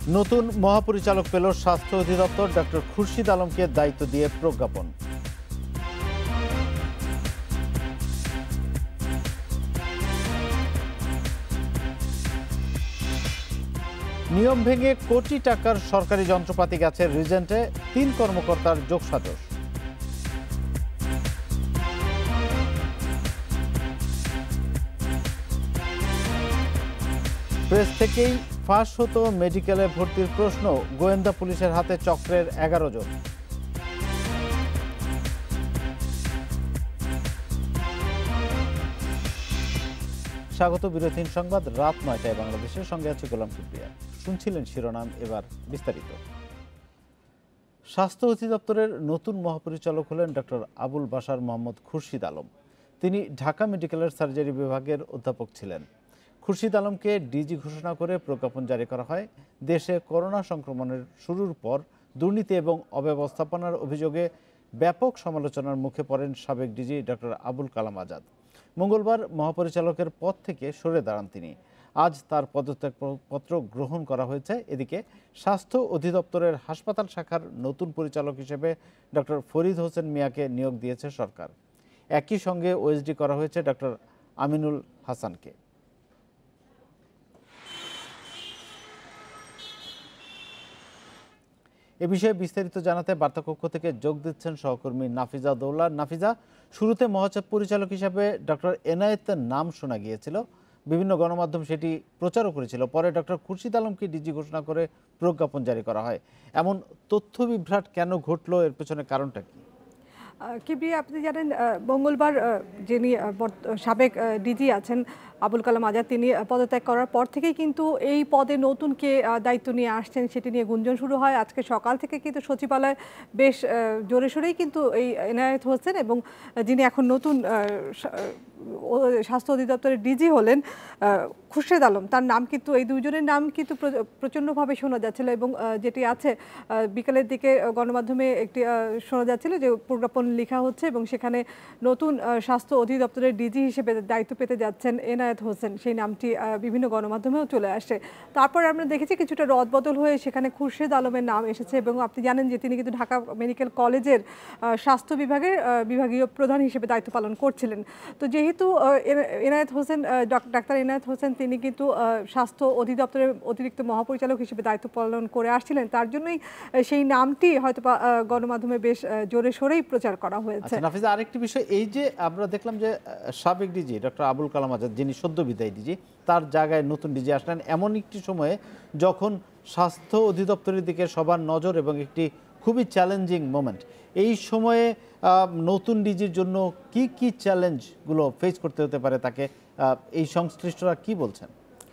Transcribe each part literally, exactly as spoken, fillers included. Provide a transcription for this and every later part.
নতুন মহাপরিচালক পেল স্বাস্থ্য অধিদপ্তর। ডক্টর খুরশিদ আলমকে দায়িত্ব দিয়ে প্রজ্ঞাপন। নিয়ম ভেঙে কোটি টাকার সরকারি যন্ত্রপাতি গেছে রিজেন্টে, তিন কর্মকর্তার যোগসাজশ। প্রেস থেকেই ফাঁস হতো মেডিকেলে ভর্তির প্রশ্ন, গোয়েন্দা পুলিশের হাতে চক্রের এগারো জন। স্বাগত বিরতিহীন সংবাদ, রাত নয়টায় বাংলাদেশের সঙ্গে আছে গোলাম কিবরিয়া। শুনছিলেন শিরোনাম, এবার বিস্তারিত। স্বাস্থ্য অধিদপ্তরের নতুন মহাপরিচালক হলেন ডক্টর আবুল বাশার মোহাম্মদ খুরশিদ আলম। তিনি ঢাকা মেডিকেলের সার্জারি বিভাগের অধ্যাপক ছিলেন। খুরশিদ আলমকে ডিজি ঘোষণা করে প্রজ্ঞাপন জারি করা হয়। দেশে করোনা সংক্রমণের শুরুর পর দুর্নীতি এবং অব্যবস্থাপনার অভিযোগে ব্যাপক সমালোচনার মুখে পড়েন সাবেক ডিজি ডক্টর আবুল কালাম আজাদ। মঙ্গলবার মহাপরিচালকের পদ থেকে সরে দাঁড়ান তিনি। আজ তার পদত্যাগপত্র গ্রহণ করা হয়েছে। এদিকে স্বাস্থ্য অধিদপ্তরের হাসপাতাল শাখার নতুন পরিচালক হিসেবে ডক্টর ফরিদ হোসেন মিয়াকে নিয়োগ দিয়েছে সরকার। একই সঙ্গে ওএসডি করা হয়েছে ডক্টর আমিনুল হাসানকে। এ বিষয়ে বিস্তারিত জানাতে বার্তাকক্ষ থেকে যোগ দিচ্ছেন সহকর্মী নাফিজা দৌলা। নাফিজা, শুরুতে মহাচাপ পরিচালক হিসাবে ডক্টর এনায়েতের নাম শোনা গিয়েছিল, বিভিন্ন গণমাধ্যম সেটি প্রচারও করেছিল। পরে ডক্টর খুরশিদ আলমকে ডিজি ঘোষণা করে প্রজ্ঞাপন জারি করা হয়। এমন তথ্য বিভ্রাট কেন ঘটলো, এর পেছনে কারণটা কি? কিবরিয়া, আপনি জানেন মঙ্গলবার যিনি সাবেক ডিজি আছেন আবুল কালাম আজাদ, তিনি পদত্যাগ করার পর থেকেই কিন্তু এই পদে নতুন কে দায়িত্ব নিয়ে আসছেন সেটি নিয়ে গুঞ্জন শুরু হয়। আজকে সকাল থেকে কিন্তু সচিবালয় বেশ জোরে সোরেই কিন্তু এই এনায়েত হোসেন এবং যিনি এখন নতুন স্বাস্থ্য অধিদপ্তরের ডিজি হলেন খুরশিদ আলম, তার নাম কিন্তু, এই দুজনের নাম কিন্তু প্রচণ্ডভাবে শোনা যাচ্ছিল। এবং যেটি আছে বিকালের দিকে গণমাধ্যমে একটি শোনা যাচ্ছিল যে প্রজ্ঞাপন লেখা হচ্ছে এবং সেখানে নতুন স্বাস্থ্য অধিদপ্তরের ডিজি হিসেবে দায়িত্ব পেতে যাচ্ছেন এনায়েত হোসেন, সেই নামটি বিভিন্ন গণমাধ্যমেও চলে আসে। তারপর আমরা দেখেছি কিছুটা রদবদল হয়ে সেখানে খুরশিদ আলমের নাম এসেছে এবং আপনি জানেন যে তিনি কিন্তু ঢাকা মেডিকেল কলেজের স্বাস্থ্য বিভাগের বিভাগীয় প্রধান হিসেবে দায়িত্ব পালন করছিলেন। তো যেহেতু এনায়েত হোসেন, ডাক্তার এনায়েত হোসেন, তিনি কিন্তু স্বাস্থ্য অধিদপ্তরের অতিরিক্ত মহাপরিচালক হিসেবে দায়িত্ব পালন করে আসছিলেন, তার জন্যই সেই নামটি হয়তো গণমাধ্যমে বেশ জোরে সোরেই প্রচার করা হয়েছে। নাফিজা, আরেকটি বিষয়, এই যে আমরা দেখলাম যে সাবেক ডিজি ডক্টর আবুল কালাম আজাদ, যিনি সদ্য বিদায়ী ডিজি, তার জায়গায় নতুন ডিজি আসলেন এমন একটি সময়ে যখন স্বাস্থ্য অধিদপ্তরের দিকে সবার নজর এবং একটি খুবই চ্যালেঞ্জিং মোমেন্ট। এই সময়ে নতুন ডিজির জন্য কি কি চ্যালেঞ্জগুলো ফেস করতে হতে পারে তাকে, এই সংশ্লিষ্টরা কি বলছেন?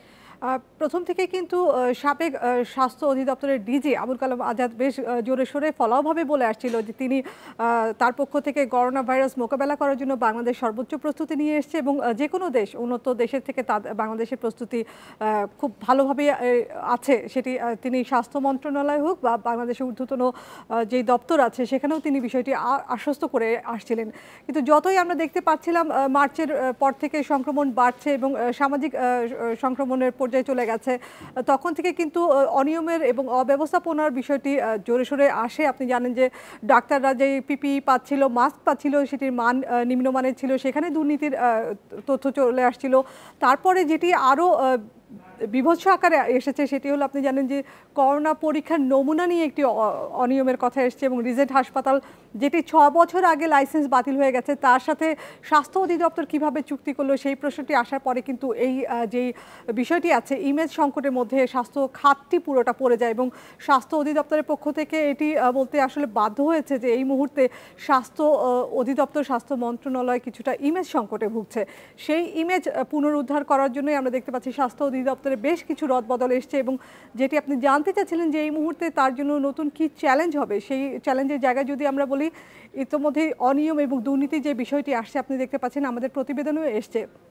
প্রথম থেকে কিন্তু সাবেক স্বাস্থ্য অধিদপ্তরের ডিজি আবুল কালাম আজাদ বেশ জোরে সোরে ফলাওভাবে বলে আসছিল যে তিনি তার পক্ষ থেকে করোনা ভাইরাস মোকাবেলা করার জন্য বাংলাদেশ সর্বোচ্চ প্রস্তুতি নিয়ে এসছে এবং যে কোনো দেশ, উন্নত দেশের থেকে বাংলাদেশের প্রস্তুতি খুব ভালোভাবে আছে। সেটি তিনি স্বাস্থ্য মন্ত্রণালয় হোক বা বাংলাদেশের ঊর্ধ্বতন যেই দপ্তর আছে সেখানেও তিনি বিষয়টি আশ্বস্ত করে আসছিলেন। কিন্তু যতই আমরা দেখতে পাচ্ছিলাম মার্চের পর থেকে সংক্রমণ বাড়ছে এবং সামাজিক সংক্রমণের চলে গেছে, তখন থেকে কিন্তু অনিয়মের এবং অব্যবস্থাপনার বিষয়টি জোরে সোরে আসে। আপনি জানেন যে ডাক্তাররা যে পিপি পাচ্ছিল, মাস্ক পাচ্ছিল, সেটির মান নিম্নমানের ছিল, সেখানে দুর্নীতির তথ্য চলে আসছিল। তারপরে যেটি আরও বিভৎস আকারে এসেছে সেটি হলো, আপনি জানেন যে করোনা পরীক্ষার নমুনা নিয়ে একটি অনিয়মের কথা এসেছে এবং রিজেন্ট হাসপাতাল, যেটি ছ বছর আগে লাইসেন্স বাতিল হয়ে গেছে, তার সাথে স্বাস্থ্য অধিদপ্তর কিভাবে চুক্তি করলো সেই প্রশ্নটি আসার পরে কিন্তু এই যেই বিষয়টি আছে, ইমেজ সংকটের মধ্যে স্বাস্থ্য খাতটি পুরোটা পড়ে যায় এবং স্বাস্থ্য অধিদপ্তরের পক্ষ থেকে এটি বলতে আসলে বাধ্য হয়েছে যে এই মুহূর্তে স্বাস্থ্য অধিদপ্তর, স্বাস্থ্য মন্ত্রণালয় কিছুটা ইমেজ সংকটে ভুগছে। সেই ইমেজ পুনরুদ্ধার করার জন্যই আমরা দেখতে পাচ্ছি স্বাস্থ্য অধিদপ্তরে বেশ কিছু রদবদল এসছে এবং যেটি আপনি জানতে চাচ্ছিলেন যে এই মুহূর্তে তার জন্য নতুন কি চ্যালেঞ্জ হবে, সেই চ্যালেঞ্জের জায়গায় যদি আমরা বলি, ইতিমধ্যে অনিয়ম এবং দুর্নীতি যে বিষয়টি আসছে আপনি দেখতে পাচ্ছেন, আমাদের প্রতিবেদনেও এসছে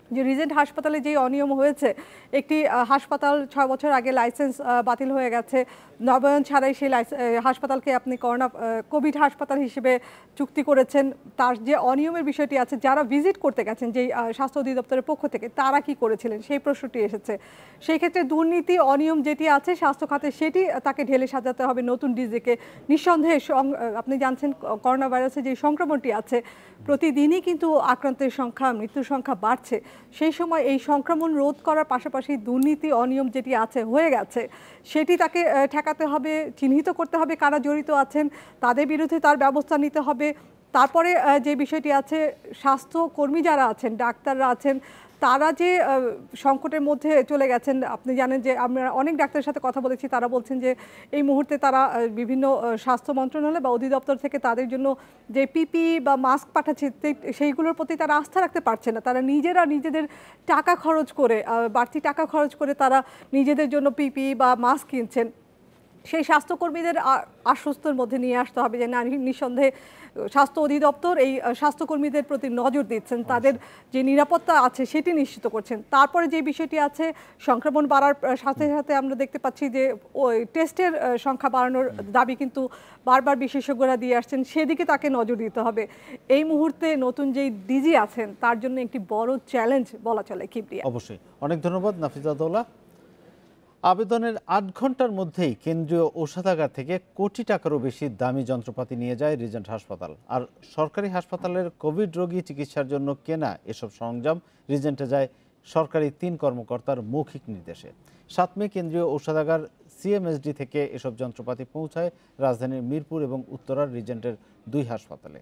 যে রিজেন্ট হাসপাতালে যে অনিয়ম হয়েছে, একটি হাসপাতাল ছয় বছর আগে লাইসেন্স বাতিল হয়ে গেছে, নবায়ন ছাড়াই সেই হাসপাতালকে আপনি করোনা কোভিড হাসপাতাল হিসেবে চুক্তি করেছেন। তার যে অনিয়মের বিষয়টি আছে, যারা ভিজিট করতে গেছেন যেই স্বাস্থ্য অধিদপ্তরের পক্ষ থেকে, তারা কি করেছিলেন সেই প্রশ্নটি এসেছে। সেই ক্ষেত্রে দুর্নীতি অনিয়ম যেটি আছে স্বাস্থ্য খাতে, সেটি তাকে ঢেলে সাজাতে হবে নতুন ডিজিকে। নিঃসন্দেহে আপনি জানছেন করোনা ভাইরাসের যে সংক্রমণটি আছে, প্রতিদিনই কিন্তু আক্রান্তের সংখ্যা, মৃত্যুর সংখ্যা বাড়ছে। সেই সময় এই সংক্রমণ রোধ করার পাশাপাশি দুর্নীতি অনিয়ম যেটি আছে হয়ে গেছে, সেটি তাকে ঠেকাতে হবে, চিহ্নিত করতে হবে কারা জড়িত আছেন, তাদের বিরুদ্ধে তার ব্যবস্থা নিতে হবে। তারপরে যে বিষয়টি আছে, স্বাস্থ্যকর্মী যারা আছেন, ডাক্তাররা আছেন, তারা যে সংকটের মধ্যে চলে গেছেন। আপনি জানেন যে আমরা অনেক ডাক্তারের সাথে কথা বলেছি, তারা বলছেন যে এই মুহূর্তে তারা বিভিন্ন স্বাস্থ্য মন্ত্রণালয় বা অধিদপ্তর থেকে তাদের জন্য যে পিপি বা মাস্ক পাঠাচ্ছে, সেইগুলোর প্রতি তারা আস্থা রাখতে পারছে না। তারা নিজেরা নিজেদের টাকা খরচ করে, বাড়তি টাকা খরচ করে তারা নিজেদের জন্য পিপি বা মাস্ক কিনছেন। সেই স্বাস্থ্যকর্মীদের আশ্বস্তর মধ্যে নিয়ে আসতে হবে যে না, নিঃসন্দেহে স্বাস্থ্য অধিদপ্তর এই স্বাস্থ্যকর্মীদের প্রতি নজর দিচ্ছেন, তাদের যে নিরাপত্তা আছে সেটি নিশ্চিত করছেন। তারপরে যে বিষয়টি আছে, সংক্রমণ বাড়ার সাথে সাথে আমরা দেখতে পাচ্ছি যে ওই টেস্টের সংখ্যা বাড়ানোর দাবি কিন্তু বারবার বিশেষজ্ঞরা দিয়ে আসছেন, সেদিকে তাকে নজর দিতে হবে। এই মুহূর্তে নতুন যেই ডিজি আছেন তার জন্য একটি বড় চ্যালেঞ্জ বলা চলে। কিবরিয়া, অবশ্যই অনেক ধন্যবাদ নাফিজা দৌলা। আবেদনের আট ঘন্টার মধ্যেই কেন্দ্রীয় ঔষধাগার থেকে কোটি টাকারও বেশি দামি যন্ত্রপাতি নিয়ে যায় রিজেন্ট হাসপাতাল। আর সরকারি হাসপাতালের কোভিড রোগী চিকিৎসার জন্য কেনা এসব সরঞ্জাম রিজেন্টে যায় সরকারি তিন কর্মকর্তার মৌখিক নির্দেশে। সাত মে কেন্দ্রীয় ঔষধাগার সিএমএসডি থেকে এসব যন্ত্রপাতি পৌঁছায় রাজধানীর মিরপুর এবং উত্তরার রিজেন্টের দুই হাসপাতালে।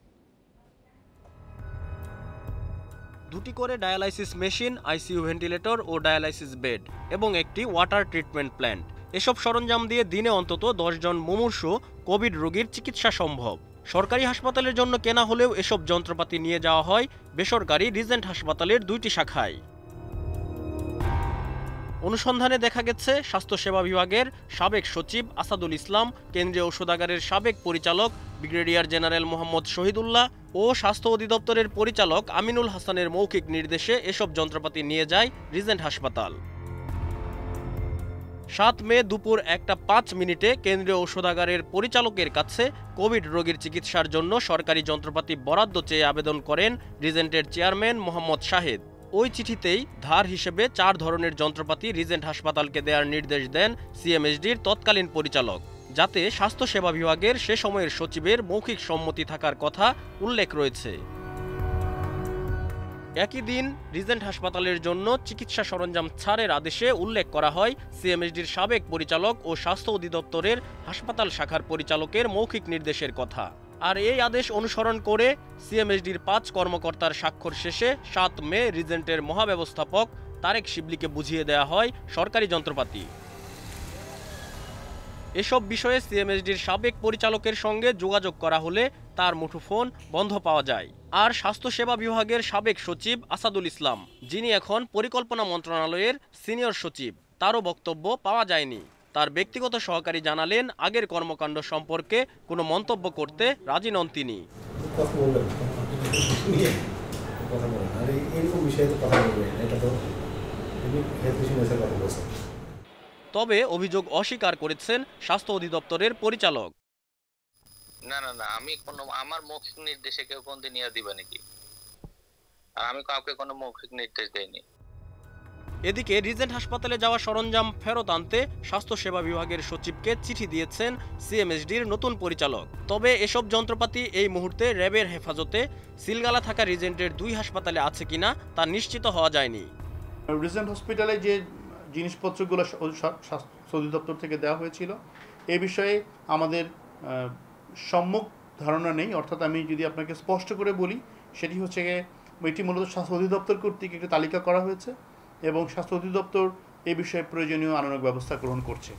দুটি করে ডায়ালাইসিস মেশিন, আইসিইউ ভেন্টিলেটর ও ডায়ালাইসিস বেড এবং একটি ওয়াটার ট্রিটমেন্ট প্ল্যান্ট, এসব সরঞ্জাম দিয়ে দিনে অন্তত দশ জন মুমূর্ষু কোভিড রোগীর চিকিৎসা সম্ভব। সরকারি হাসপাতালের জন্য কেনা হলেও এসব যন্ত্রপাতি নিয়ে যাওয়া হয় বেসরকারি রিজেন্ট হাসপাতালের দুইটি শাখায়। অনুসন্ধানে দেখা গেছে স্বাস্থ্যসেবা বিভাগের সাবেক সচিব আসাদুল ইসলাম, কেন্দ্রীয় ঔষধাগারের সাবেক পরিচালক ব্রিগেডিয়ার জেনারেল মোহাম্মদ শহীদুল্লাহ ও স্বাস্থ্য অধিদপ্তরের পরিচালক আমিনুল হাসানের মৌখিক নির্দেশে এসব যন্ত্রপাতি নিয়ে যায় রিজেন্ট হাসপাতাল। সাত মে দুপুর একটা পাঁচ মিনিটে কেন্দ্রীয় ঔষধাগারের পরিচালকের কাছে কোভিড রোগীর চিকিৎসার জন্য সরকারি যন্ত্রপাতি বরাদ্দ চেয়ে আবেদন করেন রিজেন্টের চেয়ারম্যান মোহাম্মদ শাহেদ। ওই চিঠিতেই ধার হিসেবে চার ধরনের যন্ত্রপাতি রিজেন্ট হাসপাতালকে দেওয়ার নির্দেশ দেন সিএমএসডির তৎকালীন পরিচালক, যাতে স্বাস্থ্যসেবা বিভাগের সে সময়ের সচিবের মৌখিক সম্মতি থাকার কথা উল্লেখ রয়েছে। একই দিন রিজেন্ট হাসপাতালের জন্য চিকিৎসা সরঞ্জাম ছাড়ের আদেশে উল্লেখ করা হয় সিএমএসডির সাবেক পরিচালক ও স্বাস্থ্য অধিদপ্তরের হাসপাতাল শাখার পরিচালকের মৌখিক নির্দেশের কথা। আর এই আদেশ অনুসরণ করে সিএমএসডির পাঁচ কর্মকর্তার স্বাক্ষর শেষে সাত মে রিজেন্টের মহাব্যবস্থাপক তারেক শিবলিকে বুঝিয়ে দেওয়া হয় সরকারি যন্ত্রপাতি। এসব বিষয়ে সিএমএসডির সাবেক পরিচালকের সঙ্গে যোগাযোগ করা হলে তার মুঠোফোন বন্ধ পাওয়া যায়। আর স্বাস্থ্যসেবা বিভাগের সাবেক সচিব আসাদুল ইসলাম, যিনি এখন পরিকল্পনা মন্ত্রণালয়ের সিনিয়র সচিব, তারও বক্তব্য পাওয়া যায়নি। তার ব্যক্তিগত সহকারী জানালেন আগের কর্মকাণ্ড সম্পর্কে কোনো মন্তব্য করতে রাজি নন তিনি। তবে অভিযোগ অস্বীকার করেছেন স্বাস্থ্য অধিদপ্তরের পরিচালক। না না না আমি কোনো আমার মৌখিক নির্দেশে কেউ কোনদিন নিয়ে দিবে নাকি, আর আমি কাউকে কোনো মৌখিক নির্দেশ দেইনি। এদিকে রিজেন্ট হাসপাতালে যাওয়া সরঞ্জাম ফেরত আনতে স্বাস্থ্যসেবা বিভাগের সচিবকে চিঠি দিয়েছেন সিএমএসডির নতুন পরিচালক। তবে এসব যন্ত্রপাতি এই মুহূর্তে র্যাবের হেফাজতে সিলগালা থাকা রিজেন্টের দুই হাসপাতালে আছে কিনা তা নিশ্চিত হওয়া যায়নি। রিজেন্ট হসপিটালে যে জিনিসপত্রগুলো স্বাস্থ্য অধিদপ্তর থেকে দেওয়া হয়েছিল এ বিষয়ে আমাদের সম্যক ধারণা নেই। অর্থাৎ আমি যদি আপনাকে স্পষ্ট করে বলি, সেটি হচ্ছে এটি মূলত স্বাস্থ্য অধিদপ্তর কর্তৃক একটি তালিকা করা হয়েছে এবং স্বাস্থ্য অধিদপ্তর এ বিষয়ে প্রয়োজনীয় আইনানুগ ব্যবস্থা গ্রহণ করছে।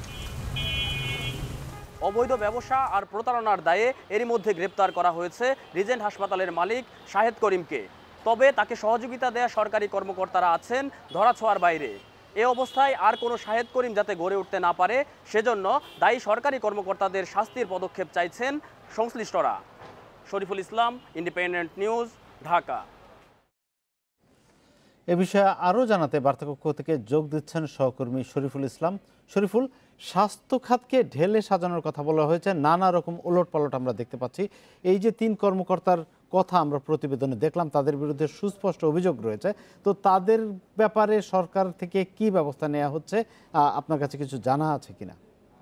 অবৈধ ব্যবসা আর প্রতারণার দায়ে এরই মধ্যে গ্রেপ্তার করা হয়েছে রিজেন্ট হাসপাতালের মালিক শাহেদ করিমকে। তবে তাকে সহযোগিতা দেয়া সরকারি কর্মকর্তারা আছেন ধরাছোঁয়ার বাইরে। এ অবস্থায় আর কোনো শাহেদ করিম যাতে গড়ে উঠতে না পারে, সেজন্য দায়ী সরকারি কর্মকর্তাদের শাস্তির পদক্ষেপ চাইছেন সংশ্লিষ্টরা। Shariful Islam, Independent News, Dhaka. এ বিষয়ে আরও জানাতে বার্তাকক্ষ থেকে যোগ দিচ্ছেন সহকর্মী শরীফুল ইসলাম। শরীফুল, স্বাস্থ্য খাতকে ঢেলে সাজানোর কথা বলা হয়েছে, নানা রকম ওলটপালট আমরা দেখতে পাচ্ছি। এই যে তিন কর্মকর্তার কথা আমরা প্রতিবেদনে দেখলাম, তাদের বিরুদ্ধে সুস্পষ্ট অভিযোগ রয়েছে, তো তাদের ব্যাপারে সরকার থেকে কি ব্যবস্থা নেওয়া হচ্ছে আপনার কাছে কিছু জানা আছে কিনা?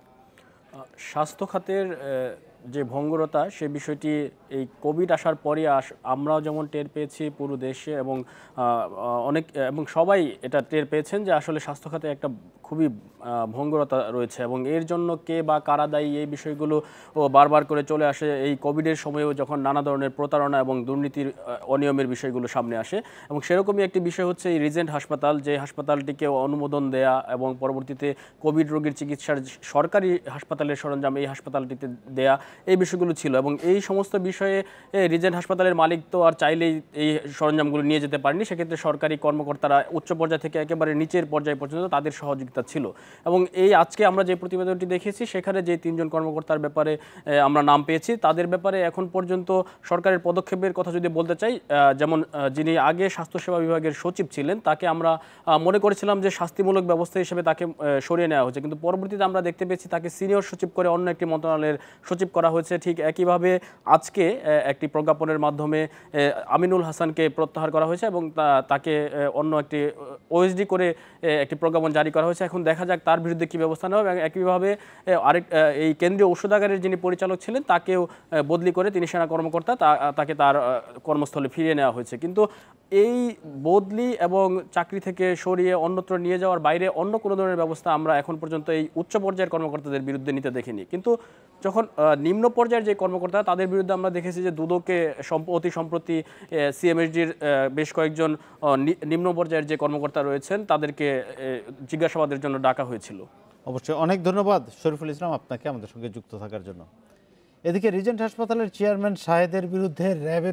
স্বাস্থ্য খাতের যে ভঙ্গুরতা সে বিষয়টি এই কোভিড আসার পরে আস আমরাও যেমন টের পেয়েছি পুরো দেশে, এবং অনেক এবং সবাই এটা টের পেয়েছেন যে আসলে স্বাস্থ্য খাতে একটা খুবই ভঙ্গুরতা রয়েছে, এবং এর জন্য কে বা কারা দায়ী এই বিষয়গুলো ও বারবার করে চলে আসে। এই কোভিডের সময়েও যখন নানা ধরনের প্রতারণা এবং দুর্নীতির অনিয়মের বিষয়গুলো সামনে আসে, এবং সেরকমই একটি বিষয় হচ্ছে এই রিজেন্ট হাসপাতাল, যে হাসপাতালটিকে অনুমোদন দেয়া এবং পরবর্তীতে কোভিড রোগীর চিকিৎসার সরকারি হাসপাতালের সরঞ্জাম এই হাসপাতালটিতে দেয়া, এই বিষয়গুলো ছিল। এবং এই সমস্ত বিষয়ে রিজেন্ট হাসপাতালের মালিক তো আর চাইলেই এই সরঞ্জামগুলো নিয়ে যেতে পারেনি, সেক্ষেত্রে সরকারি কর্মকর্তারা উচ্চ পর্যায় থেকে একেবারে নিচের পর্যায় পর্যন্ত তাদের সহযোগিতা ছিল। এবং এই আজকে আমরা যে প্রতিবেদনটি দেখেছি সেখানে যে তিনজন কর্মকর্তার ব্যাপারে আমরা নাম পেয়েছি, তাদের ব্যাপারে এখন পর্যন্ত সরকারের পদক্ষেপের কথা যদি বলতে চাই, যেমন যিনি আগে স্বাস্থ্যসেবা বিভাগের সচিব ছিলেন তাকে আমরা মনে করেছিলাম যে শাস্তিমূলক ব্যবস্থা হিসেবে তাকে সরিয়ে নেওয়া হয়েছে, কিন্তু পরবর্তীতে আমরা দেখতে পেয়েছি তাকে সিনিয়র সচিব করে অন্য একটি মন্ত্রণালয়ের সচিব করা হয়েছে। ঠিক একইভাবে আজকে একটি প্রজ্ঞাপনের মাধ্যমে আমিনুল হাসানকে প্রত্যাহার করা হয়েছে এবং তাকে অন্য একটি ওএসডি করে একটি প্রজ্ঞাপন জারি করা হয়েছে। এখন দেখা যাক তার বিরুদ্ধে কী ব্যবস্থা নেওয়া হবে। একইভাবে আরেক এই কেন্দ্রীয় ঔষধাগারের যিনি পরিচালক ছিলেন তাকেও বদলি করে, তিনি সেনা কর্মকর্তা, তাকে তার কর্মস্থলে ফিরিয়ে নেওয়া হয়েছে। কিন্তু এই বদলি এবং চাকরি থেকে সরিয়ে অন্যত্র নিয়ে যাওয়ার বাইরে অন্য কোনো ধরনের ব্যবস্থা আমরা এখন পর্যন্ত এই উচ্চ পর্যায়ের কর্মকর্তাদের বিরুদ্ধে নিতে দেখিনি। কিন্তু যখন নিম্ন পর্যায়ের যে কর্মকর্তা তাদের বিরুদ্ধে আমরা দেখেছি যে দুদকে অতি সম্প্রতি সিএমএসডির বেশ কয়েকজন নিম্ন পর্যায়ের যে কর্মকর্তা রয়েছেন তাদেরকে জিজ্ঞাসাবাদের জন্য ডাকা হয়েছিল। অবশ্যই অনেক ধন্যবাদ শরীফুল ইসলাম আপনাকে আমাদের সঙ্গে যুক্ত থাকার জন্য। এদিকে রিজেন্ট হাসপাতালের চেয়ারম্যান শাহেদের বিরুদ্ধে র্যাবের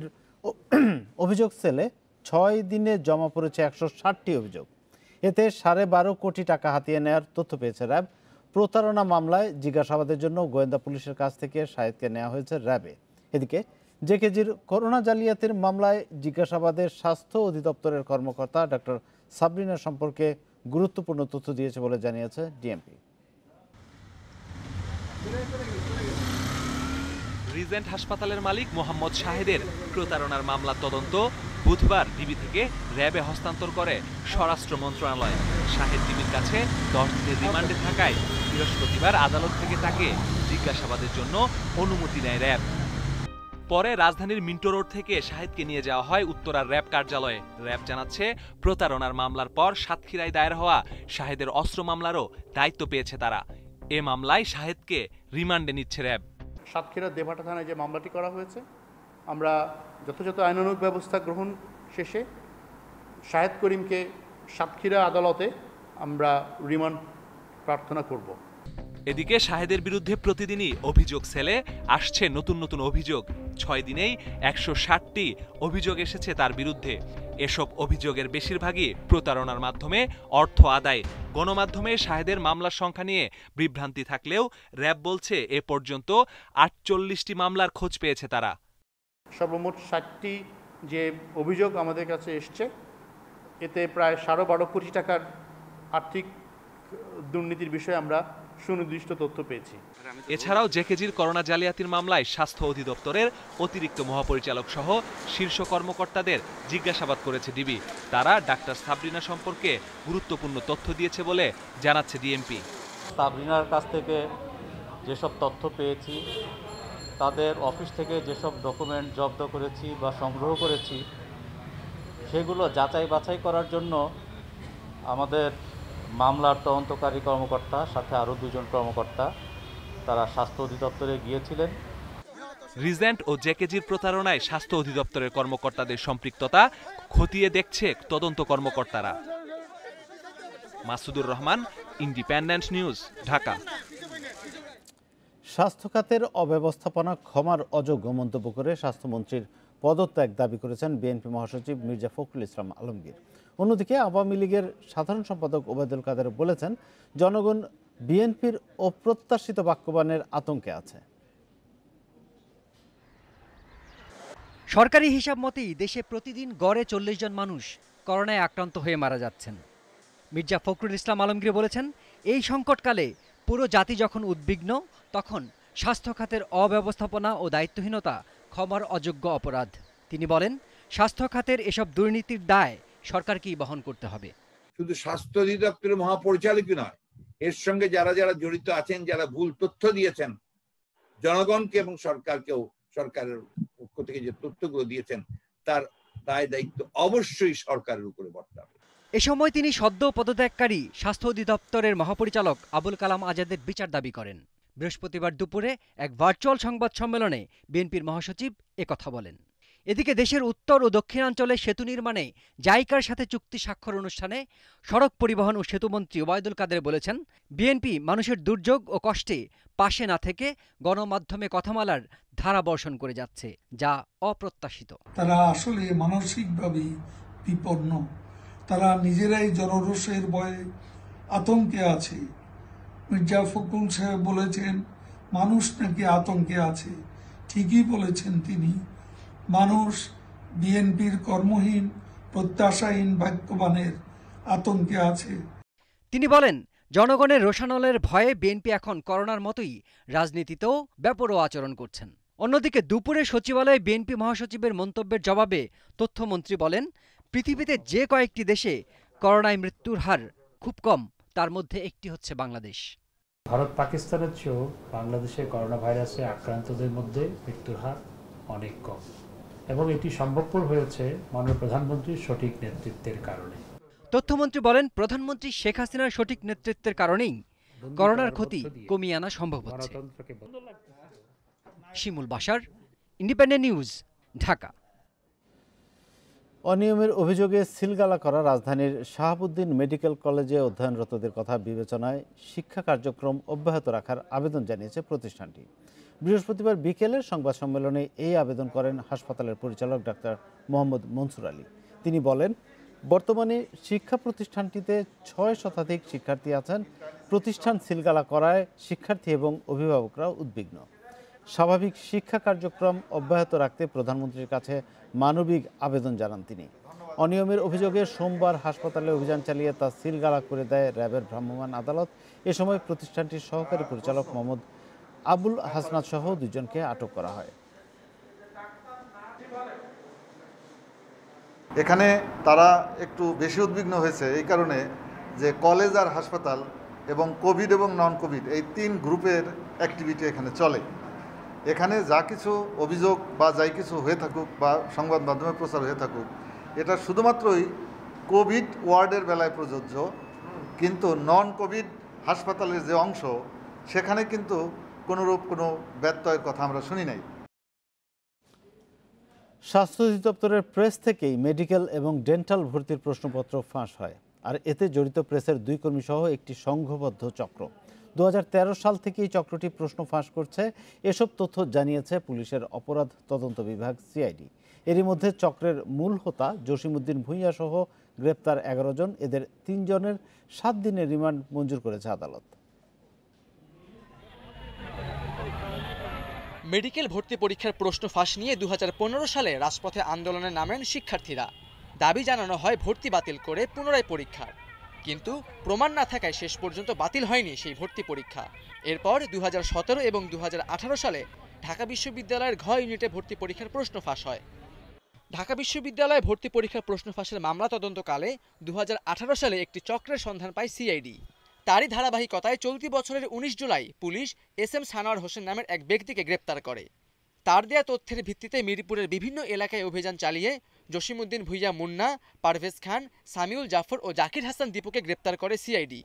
অভিযোগ সেলে ছয় দিনে জমা পড়েছে একশো ষাটটি অভিযোগ। এতে সাড়ে বারো কোটি টাকা হাতিয়ে নেওয়ার তথ্য পেয়েছে র্যাব। প্রতারণা মামলায় জিজ্ঞাসাবাদের জন্য গোয়েন্দা পুলিশের কাছ থেকে শাহেদকে নেওয়া হয়েছে র্যাবে। এদিকে জেকেজির করোনা জালিয়াতির মামলায় জিজ্ঞাসাবাদের স্বাস্থ্য অধিদপ্তরের কর্মকর্তা ডক্টর সাবরিনা সম্পর্কে গুরুত্বপূর্ণ তথ্য দিয়েছে বলে জানিয়েছে ডিএমপি। রিজেন্ট হাসপাতালের মালিক মোহাম্মদ শাহেদের প্রতারণার মামলা তদন্ত বুধবার ডিবি থেকে র্যাবে হস্তান্তর করে স্বরাষ্ট্র মন্ত্রণালয়। শাহেদ ডিবির কাছে দশ দিনের রিমান্ডে থাকায় বৃহস্পতিবার আদালত থেকে তাকে জিজ্ঞাসাবাদের জন্য অনুমতি নেয় র্যাব। পরে রাজধানীর মিন্টো রোড থেকে শাহেদকে নিয়ে যাওয়া হয় উত্তরার র্যাব কার্যালয়ে। র্যাব জানাচ্ছে প্রতারণার মামলার পর সাতক্ষীরায় দায়ের হওয়া শাহেদের অস্ত্র মামলারও দায়িত্ব পেয়েছে তারা। এ মামলায় শাহেদকে রিমান্ডে নিচ্ছে র্যাব। সাতক্ষীরা দেভাটা থানায় যে মামলাটি করা হয়েছে, আমরা যথাযথ আইনানুগ ব্যবস্থা গ্রহণ শেষে শাহেদ করিমকে সাতক্ষীরা আদালতে আমরা রিমান্ড প্রার্থনা করব। এদিকে শাহেদের বিরুদ্ধে প্রতিদিনই অভিযোগ সেলে আসছে নতুন নতুন অভিযোগ। ছয় দিনেই একশো ষাটটি অভিযোগ এসেছে তার বিরুদ্ধে। এসব অভিযোগের বেশিরভাগই প্রতারণার মাধ্যমে অর্থ আদায়। গণমাধ্যমে শাহেদের মামলার সংখ্যা নিয়ে বিভ্রান্তি থাকলেও র্যাব বলছে এ পর্যন্ত আটচল্লিশটি মামলার খোঁজ পেয়েছে তারা। সর্বমোট ষাটটি যে অভিযোগ আমাদের কাছে এসছে, এতে প্রায় সাড়ে বারো কোটি টাকার আর্থিক দুর্নীতির বিষয়ে আমরা সুনির্দিষ্ট তথ্য পেয়েছি। এছাড়াও জেকেজির করোনা জালিয়াতির মামলায় স্বাস্থ্য অধিদপ্তরের অতিরিক্ত মহাপরিচালক সহ শীর্ষ কর্মকর্তাদের জিজ্ঞাসাবাদ করেছে ডিবি। তারা ডাক্তার সাবরিনা সম্পর্কে গুরুত্বপূর্ণ তথ্য দিয়েছে বলে জানাচ্ছে ডিএমপি। সাবরিনার কাছ থেকে যেসব তথ্য পেয়েছি, তাদের অফিস থেকে যেসব ডকুমেন্ট জব্দ করেছি বা সংগ্রহ করেছি, সেগুলো যাচাই বাছাই করার জন্য আমাদের মামলার তদন্তকারী কর্মকর্তা সাথে আরও দুজন কর্মকর্তা তারা স্বাস্থ্য অধিদপ্তরে গিয়েছিলেন। রিজেন্ট ও জেকেজির প্রতারণায় স্বাস্থ্য অধিদপ্তরের কর্মকর্তাদের সম্পৃক্ততা খতিয়ে দেখছে তদন্ত কর্মকর্তারা। Masudur Rahman, Independent News, Dhaka. স্বাস্থ্য খাতের অব্যবস্থাপনা ক্ষমার অযোগ্য মন্তব্য করে স্বাস্থ্যমন্ত্রীর পদত্যাগ দাবি করেছেন বিএনপি মহাসচিব মির্জা ফখরুল ইসলাম আলমগীর। অন্যদিকে আওয়ামী লীগের সাধারণ সম্পাদক ওবায়দুল কাদের বলেছেন, জনগণ বিএনপির অপ্রত্যাশিত বাক্যবাণের আতঙ্কে আছে। সরকারি হিসাব মতেই দেশে প্রতিদিন গড়ে চল্লিশ জন মানুষ করোনায় আক্রান্ত হয়ে মারা যাচ্ছেন। মির্জা ফখরুল ইসলাম আলমগীর বলেছেন, এই সংকটকালে পুরো জাতি যখন উদ্বিগ্ন, তখন স্বাস্থ্য খাতের অব্যবস্থাপনা ও দায়িত্বহীনতা ক্ষমার অযোগ্য অপরাধ। তিনি বলেন, স্বাস্থ্য খাতের এসব দুর্নীতির দায় সরকারকেই বহন করতে হবে। শুধু স্বাস্থ্য অধিদপ্তরের মহাপরিচালকই নয়, এর সঙ্গে যারা যারা জড়িত আছেন, যারা ভুল তথ্য দিয়েছেন জনগণকে এবং সরকারকেও, সরকারের পক্ষ থেকে যে তথ্যগুলো দিয়েছেন তার দায় দায়িত্ব অবশ্যই সরকারের উপরে বর্তাবে। এ সময় তিনি সদ্য পদত্যাগকারী স্বাস্থ্য অধিদপ্তরের মহাপরিচালক আবুল কালাম আজাদের বিচার দাবি করেন। বৃহস্পতিবার দুপুরে এক ভার্চুয়াল সংবাদ সম্মেলনে বিএনপির মহাসচিব একথা বলেন। এদিকে দেশের উত্তর ও দক্ষিণাঞ্চলে সেতু নির্মাণে জাইকার সাথে চুক্তি স্বাক্ষর অনুষ্ঠানে সড়ক পরিবহন ও সেতুমন্ত্রী ওবায়দুল কাদের বলেছেন, বিএনপি মানুষের দুর্যোগ ও কষ্টে পাশে না থেকে গণমাধ্যমে কথামালার ধারা বর্ষণ করে যাচ্ছে, যা অপ্রত্যাশিত। তারা আসলে মানসিকভাবে বিপন্ন, তারা নিজেরাই জনরোষের ভয়ে আতঙ্কে আছে। মির্জা ফখরুল সাহেব বলেছেন মানুষ নাকি আতঙ্কে আছে, ঠিকই বলেছেন তিনি। মানুষ বিএনপির কর্মহীন, প্রত্যাশাহীন ভাগ্যবানের আতঙ্কে আছে। তিনি বলেন, জনগণের রোষানলের ভয়ে বিএনপি এখন করোনার মতোই রাজনীতিতেও বেপরোয়া আচরণ করছেন। অন্যদিকে দুপুরে সচিবালয়ে বিএনপি মহাসচিবের মন্তব্যের জবাবে তথ্যমন্ত্রী বলেন, পৃথিবীতে যে কয়েকটি দেশে করোনায় মৃত্যুর হার খুব কম, তার মধ্যে একটি হচ্ছে বাংলাদেশ। ভারত পাকিস্তানের চেয়েও বাংলাদেশে করোনা ভাইরাসে আক্রান্তদের মধ্যে মৃত্যুর হার অনেক কম, এবং এটি সম্ভবপর হয়েছে মাননীয় প্রধানমন্ত্রীর সঠিক নেতৃত্বের কারণে। তথ্যমন্ত্রী বলেন, প্রধানমন্ত্রী শেখ হাসিনার সঠিক নেতৃত্বের কারণেই করোনার ক্ষতি কমিয়ে আনা সম্ভব হচ্ছে। Shimul Bashar, Independent News, Dhaka. অনিয়মের অভিযোগে সিলগালা করা রাজধানীর শাহাবুদ্দিন মেডিকেল কলেজে অধ্যয়নরতদের কথা বিবেচনায় শিক্ষা কার্যক্রম অব্যাহত রাখার আবেদন জানিয়েছে প্রতিষ্ঠানটি। বৃহস্পতিবার বিকেলের সংবাদ সম্মেলনে এই আবেদন করেন হাসপাতালের পরিচালক ডাক্তার মোহাম্মদ মনসুর আলী। তিনি বলেন, বর্তমানে শিক্ষা প্রতিষ্ঠানটিতে ছয় শতাধিক শিক্ষার্থী আছেন। প্রতিষ্ঠান সিলগালা করায় শিক্ষার্থী এবং অভিভাবকরা উদ্বিগ্ন। স্বাভাবিক শিক্ষা কার্যক্রম অব্যাহত রাখতে প্রধানমন্ত্রীর কাছে মানবিক আবেদন জানান তিনি। অনিয়মের অভিযোগে সোমবার হাসপাতালে অভিযান চালিয়ে তা সিলগালা করে দেয় র্যাবের ভ্রাম্যমাণ আদালত। এ সময় প্রতিষ্ঠানটির সহকারী পরিচালক মোহাম্মদ আবুল হাসনাত সহ দুজনকে আটক করা হয়। এখানে তারা একটু বেশি উদ্বিগ্ন হয়েছে এই কারণে যে কলেজ আর হাসপাতাল এবং কোভিড এবং নন কোভিড এই তিন গ্রুপের অ্যাক্টিভিটি এখানে চলে। এখানে যা কিছু অভিযোগ বা যাই কিছু হয়ে থাকুক বা সংবাদ মাধ্যমে প্রচার হয়ে থাকুক, এটা শুধুমাত্রই কোভিড ওয়ার্ডের বেলায় প্রযোজ্য, কিন্তু নন কোভিড হাসপাতালের যে অংশ সেখানে কিন্তু কোনোরূপ কোনো ব্যত্যয়ের কথা আমরা শুনি নাই। স্বাস্থ্য অধিদপ্তরের প্রেস থেকেই মেডিকেল এবং ডেন্টাল ভর্তির প্রশ্নপত্র ফাঁস হয়, আর এতে জড়িত প্রেসের দুই কর্মী সহ একটি সংঘবদ্ধ চক্র। দু হাজার তেরো সাল থেকে এই চক্রটি প্রশ্ন ফাঁস করছে। এসব তথ্য জানিয়েছে পুলিশের অপরাধ তদন্ত বিভাগ সিআইডি। এরই মধ্যে চক্রের মূল হোতা জসিমউদ্দিন ভূঁইয়া সহ গ্রেপ্তার এগারো জন। এদের তিনজনের সাত দিনের রিমান্ড মঞ্জুর করেছে আদালত। মেডিকেল ভর্তি পরীক্ষার প্রশ্ন ফাঁস নিয়ে দু হাজার পনেরো সালে রাজপথে আন্দোলনে নামেন শিক্ষার্থীরা। দাবি জানানো হয় ভর্তি বাতিল করে পুনরায় পরীক্ষার, কিন্তু প্রমাণ না থাকায় শেষ পর্যন্ত বাতিল হয়নি সেই ভর্তি পরীক্ষা। এরপর দু হাজার সতেরো এবং দু হাজার আঠারো সালে ঢাকা বিশ্ববিদ্যালয়ের ঘ ইউনিটে ভর্তি পরীক্ষার প্রশ্ন ফাঁস হয়। ঢাকা বিশ্ববিদ্যালয়ে ভর্তি পরীক্ষার প্রশ্ন ফাঁসের মামলা তদন্তকালে দু হাজার আঠারো সালে একটি চক্রের সন্ধান পায় সিআইডি। তারই ধারাবাহিকতায় চলতি বছরের উনিশ July police S M Sanowar Hossain নামের এক ব্যক্তিকে গ্রেপ্তার করে। তার দেয়া তথ্যের ভিত্তিতে মিরপুরের বিভিন্ন এলাকায় অভিযান চালিয়ে জসিমউদ্দিন ভূঁইয়া মুন্না, পারভেজ খান, সামিউল জাফর ও জাকির হাসান দীপুকে গ্রেপ্তার করে সিআইডি।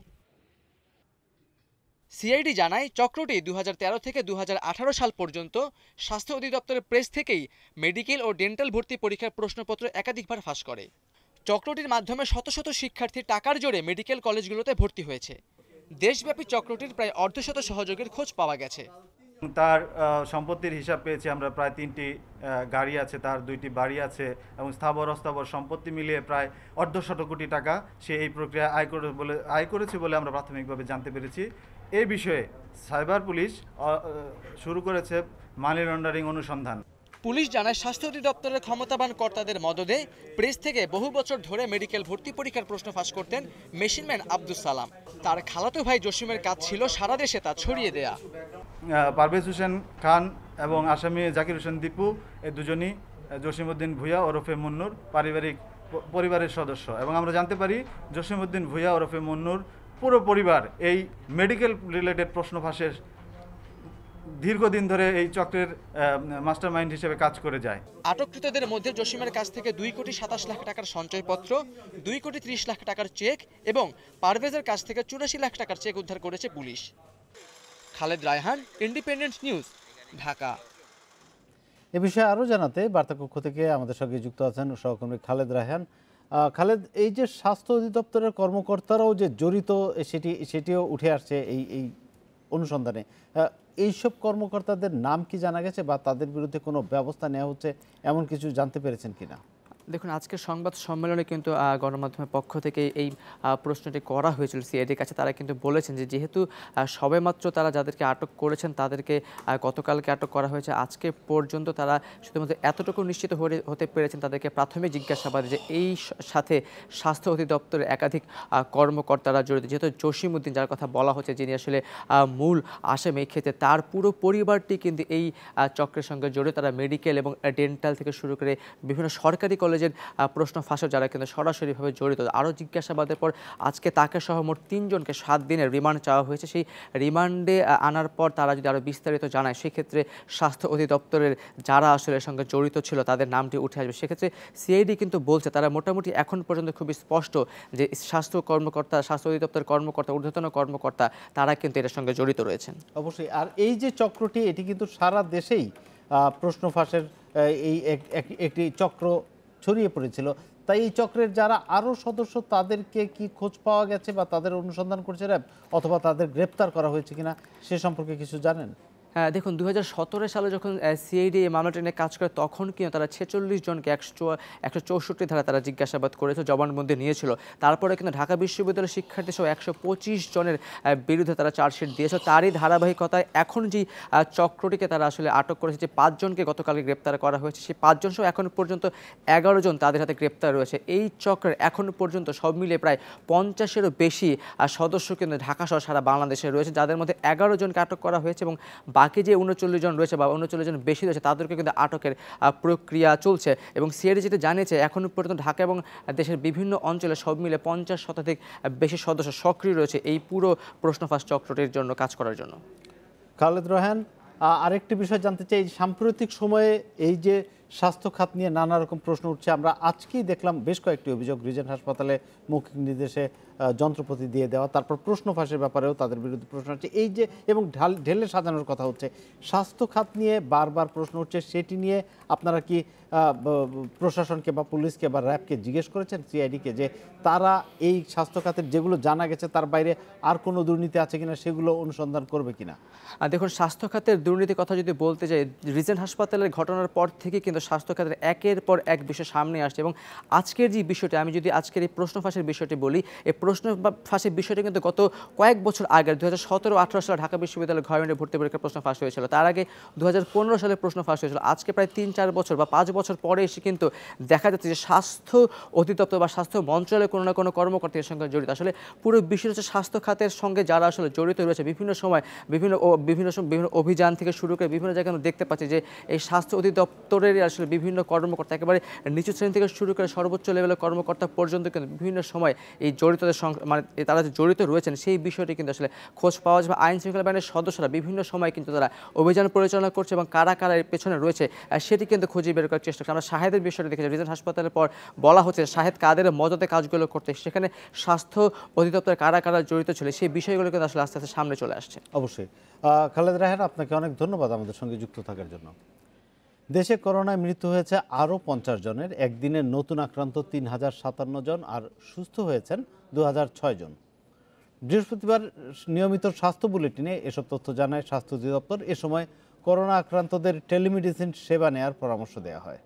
সিআইডি জানায়, চক্রটি দু হাজার তেরো থেকে দু হাজার আঠারো সাল পর্যন্ত স্বাস্থ্য অধিদপ্তরের প্রেস থেকেই মেডিকেল ও ডেন্টাল ভর্তি পরীক্ষার প্রশ্নপত্র একাধিকবার ফাঁস করে। চক্রটির মাধ্যমে শত শত শিক্ষার্থী টাকার জোরে মেডিকেল কলেজগুলোতে ভর্তি হয়েছে। দেশব্যাপী চক্রটির প্রায় অর্ধশত সহযোগীর খোঁজ পাওয়া গেছে। তার সম্পত্তির হিসাব পেয়েছি আমরা, প্রায় তিনটি গাড়ি আছে, তার দুইটি বাড়ি আছে এবং স্থাবর অস্থাবর সম্পত্তি মিলিয়ে প্রায় অর্ধশত কোটি টাকা সে এই প্রক্রিয়া আয় করে বলে আয় করেছে বলে আমরা প্রাথমিকভাবে জানতে পেরেছি। এই বিষয়ে সাইবার পুলিশ শুরু করেছে মানি লন্ডারিং অনুসন্ধান। পুলিশ জানায় স্বাস্থ্য অধিদপ্তরের ক্ষমতাবান কর্তাদের মদদে প্রেস থেকে বহু বছর ধরে মেডিকেল ভর্তি পরীক্ষার প্রশ্ন ফাঁস করতেন মেশিনম্যান আব্দুস সালাম। তার খালাতো ভাই জসিমের কাজ ছিল সারা দেশে তা ছড়িয়ে দেয়া। পারভেজ হোসেন খান এবং আসামি জাকির হোসেন দীপু এই দুজনই জসিমউদ্দিন ভূঁইয়া ওরফে মুন্নুর পারিবারিক পরিবারের সদস্য, এবং আমরা জানতে পারি জসিমউদ্দিন ভূঁইয়া ওরফে মুন্নুর পুরো পরিবার এই মেডিকেল রিলেটেড প্রশ্ন ফাঁসের দীর্ঘদিন ধরে এই চক্রের মাস্টারমাইন্ড হিসেবে কাজ করে যায়। আটককৃতদের মধ্যে জসিমের কাছ থেকে দুই কোটি সাতাশ লাখ টাকার সঞ্চয়পত্র, দুই কোটি ত্রিশ লাখ টাকার চেক এবং পারভেজের কাছ থেকে চুরাশি লাখ টাকার চেক উদ্ধার করেছে police. Khaled Raihan, Independent News, Dhaka. এ বিষয়ে আরও জানাতে বার্তাকক্ষ থেকে আমাদের সঙ্গে যুক্ত আছেন সহকর্মী খালেদ রায়হান। খালেদ, এই যে স্বাস্থ্য অধিদপ্তরের কর্মকর্তারাও যে জড়িত সেটি সেটিও উঠে আসছে এই এই অনুসন্ধানে, এইসব কর্মকর্তাদের নাম কি জানা গেছে বা তাদের বিরুদ্ধে কোনো ব্যবস্থা নেওয়া হচ্ছে এমন কিছু জানতে পেরেছেন কিনা? দেখুন, আজকের সংবাদ সম্মেলনে কিন্তু গণমাধ্যমের পক্ষ থেকে এই প্রশ্নটি করা হয়েছিল সিআইডির কাছে। তারা কিন্তু বলেছেন যে যেহেতু সবেমাত্র তারা যাদেরকে আটক করেছেন তাদেরকে গতকালকে আটক করা হয়েছে, আজকে পর্যন্ত তারা শুধুমাত্র এতটুকু নিশ্চিত হতে পেরেছেন তাদেরকে প্রাথমিক জিজ্ঞাসাবাদে যে এই সাথে স্বাস্থ্য অধিদপ্তরের একাধিক কর্মকর্তারা জড়িত। যেহেতু জসিমউদ্দিন, যার কথা বলা হচ্ছে, যিনি আসলে মূল আসামি এই ক্ষেত্রে, তার পুরো পরিবারটি কিন্তু এই চক্রের সঙ্গে জড়িত। তারা মেডিকেল এবং ডেন্টাল থেকে শুরু করে বিভিন্ন সরকারি কলেজের প্রশ্ন ফাঁসও যারা কিন্তু সরাসরিভাবে জড়িত। আরও জিজ্ঞাসাবাদের পর আজকে তাকে সহ মোট তিনজনকে সাত দিনের রিমান্ড চাওয়া হয়েছে। সেই রিমান্ডে আনার পর তারা যদি আরও বিস্তারিত জানায়, সেক্ষেত্রে স্বাস্থ্য অধিদপ্তরের যারা আসলে এর সঙ্গে জড়িত ছিল তাদের নামটি উঠে আসবে। সেক্ষেত্রে সিআইডি কিন্তু বলছে তারা মোটামুটি এখন পর্যন্ত খুবই স্পষ্ট যে স্বাস্থ্য কর্মকর্তা, স্বাস্থ্য অধিদপ্তরের কর্মকর্তা, ঊর্ধ্বতন কর্মকর্তা তারা কিন্তু এর সঙ্গে জড়িত রয়েছেন। অবশ্যই। আর এই যে চক্রটি, এটি কিন্তু সারা দেশেই প্রশ্ন ফাঁসের এই একটি চক্র ছড়িয়ে পড়েছিল। তাই এই চক্রের যারা আরও সদস্য তাদেরকে কি খোঁজ পাওয়া গেছে বা তাদের অনুসন্ধান করছে র্যাব, অথবা তাদের গ্রেপ্তার করা হয়েছে কিনা সে সম্পর্কে কিছু জানেন? হ্যাঁ, দেখুন, দুই হাজার সতেরো সালে যখন সিআইডি এই মামলাটি নিয়ে কাজ করে তখন কিন্তু তারা ছেচল্লিশ জনকে একশো একশো চৌষট্টি ধারা তারা জিজ্ঞাসাবাদ করেছে, জবানবন্দি নিয়েছিল। তারপরে কিন্তু ঢাকা বিশ্ববিদ্যালয়ের শিক্ষার্থী সহ একশো পঁচিশ জনের বিরুদ্ধে তারা চার্জশিট দিয়েছে। তারই ধারাবাহিকতায় এখন যে চক্রটিকে তারা আসলে আটক করেছে, যে পাঁচজনকে গতকালকে গ্রেপ্তার করা হয়েছে, সেই পাঁচজন সহ এখন পর্যন্ত এগারো জন তাদের হাতে গ্রেপ্তার রয়েছে। এই চক্রের এখন পর্যন্ত সব মিলিয়ে প্রায় পঞ্চাশেরও বেশি সদস্য কিন্তু ঢাকা সহ সারা বাংলাদেশে রয়েছে, যাদের মধ্যে এগারো জনকে আটক করা হয়েছে এবং বাকি যে উনচল্লিশ জন রয়েছে বা উনচল্লিশ জন বেশি রয়েছে তাদেরকে কিন্তু আটকের প্রক্রিয়া চলছে। এবং সিআইডি যেটা জানিয়েছে, এখন পর্যন্ত ঢাকা এবং দেশের বিভিন্ন অঞ্চলে সব মিলে পঞ্চাশ শতাধিক বেশি সদস্য সক্রিয় রয়েছে এই পুরো প্রশ্ন ফাঁস চক্রটির জন্য কাজ করার জন্য। খালেদ রায়হান, আরেকটি বিষয় জানতে চাই, সাম্প্রতিক সময়ে এই যে স্বাস্থ্য খাত নিয়ে নানা রকম প্রশ্ন উঠছে, আমরা আজকেই দেখলাম বেশ কয়েকটি অভিযোগ, রিজেন্ট হাসপাতালে মৌখিক নির্দেশে যন্ত্রপাতি দিয়ে দেওয়া, তারপর প্রশ্ন ফাঁসের ব্যাপারেও তাদের বিরুদ্ধে প্রশ্ন হচ্ছে, এই যে এবং ঢাল ঢেলে সাজানোর কথা হচ্ছে। স্বাস্থ্য খাত নিয়ে বারবার প্রশ্ন উঠছে, সেটি নিয়ে আপনারা কি প্রশাসনকে বা পুলিশকে বা র্যাবকে জিজ্ঞেস করেছেন, সিআইডিকে, যে তারা এই স্বাস্থ্য খাতের যেগুলো জানা গেছে তার বাইরে আর কোনো দুর্নীতি আছে কিনা সেগুলো অনুসন্ধান করবে কিনা? দেখুন, স্বাস্থ্য খাতের দুর্নীতির কথা যদি বলতে যাই, রিজেন্ট হাসপাতালের ঘটনার পর থেকে কিন্তু স্বাস্থ্য খাতের একের পর এক বিষয় সামনে আসছে। এবং আজকের যে বিষয়টি, আমি যদি আজকের এই প্রশ্ন ফাঁসের বিষয়টি বলি, এই প্রশ্ন ফাঁসের বিষয়টি কিন্তু গত কয়েক বছর আগে দু হাজার সতেরো আঠারো সালে ঢাকা বিশ্ববিদ্যালয়ের ঘরোয়া ভর্তি পরীক্ষার প্রশ্ন ফাঁস হয়েছিল। তার আগে দু হাজার পনেরো সালে প্রশ্ন ফাঁস হয়েছিল। আজকে প্রায় তিন চার বছর বা পাঁচ বছর পরে এসে কিন্তু দেখা যাচ্ছে যে স্বাস্থ্য অধিদপ্তর বা স্বাস্থ্য মন্ত্রণালয়ের কোনো না কোনো কর্মকর্তার সঙ্গে জড়িত। আসলে পুরো বিষয় হচ্ছে স্বাস্থ্য খাতের সঙ্গে যারা আসলে জড়িত রয়েছে, বিভিন্ন সময় বিভিন্ন বিভিন্ন বিভিন্ন অভিযান থেকে শুরু করে বিভিন্ন জায়গায় আমরা দেখতে পাচ্ছি যে এই স্বাস্থ্য অধিদপ্তরের আসলে বিভিন্ন কর্মকর্তা, একেবারে নিচু শ্রেণী থেকে শুরু করে সর্বোচ্চ লেভেলের কর্মকর্তা পর্যন্ত কিন্তু বিভিন্ন সময় এই জড়িতদের মানে তারা যে জড়িত রয়েছেন সেই বিষয়টি কিন্তু আসলে খোঁজ পাওয়া যাবে। আইন শৃঙ্খলা বাহিনীর সদস্যরা বিভিন্ন সময় কিন্তু তারা অভিযান পরিচালনা করছে এবং কারা কারা এর পেছনে রয়েছে সেটি কিন্তু খুঁজে বের করার চেষ্টা করছে। আমরা শাহেদের বিষয়টি দেখেছি, রিজেন্ট হাসপাতালের পর বলা হচ্ছে শাহেদ কাদের মদতে কাজগুলো করতে, সেখানে স্বাস্থ্য অধিদপ্তরের কারা কারা জড়িত ছিল সেই বিষয়গুলো কিন্তু আসলে আস্তে আস্তে সামনে চলে আসছে। অবশ্যই। খালেদ রায়হান, আপনাকে অনেক ধন্যবাদ আমাদের সঙ্গে যুক্ত থাকার জন্য। দেশে করোনায় মৃত্যু হয়েছে আরও পঞ্চাশ জনের, একদিনে নতুন আক্রান্ত তিন হাজার সাতান্ন জন আর সুস্থ হয়েছেন দু হাজার ছয় জন। বৃহস্পতিবার নিয়মিত স্বাস্থ্য বুলেটিনে এসব তথ্য জানায় স্বাস্থ্য অধিদপ্তর। এ সময় করোনা আক্রান্তদের টেলিমেডিসিন সেবা নেওয়ার পরামর্শ দেওয়া হয়।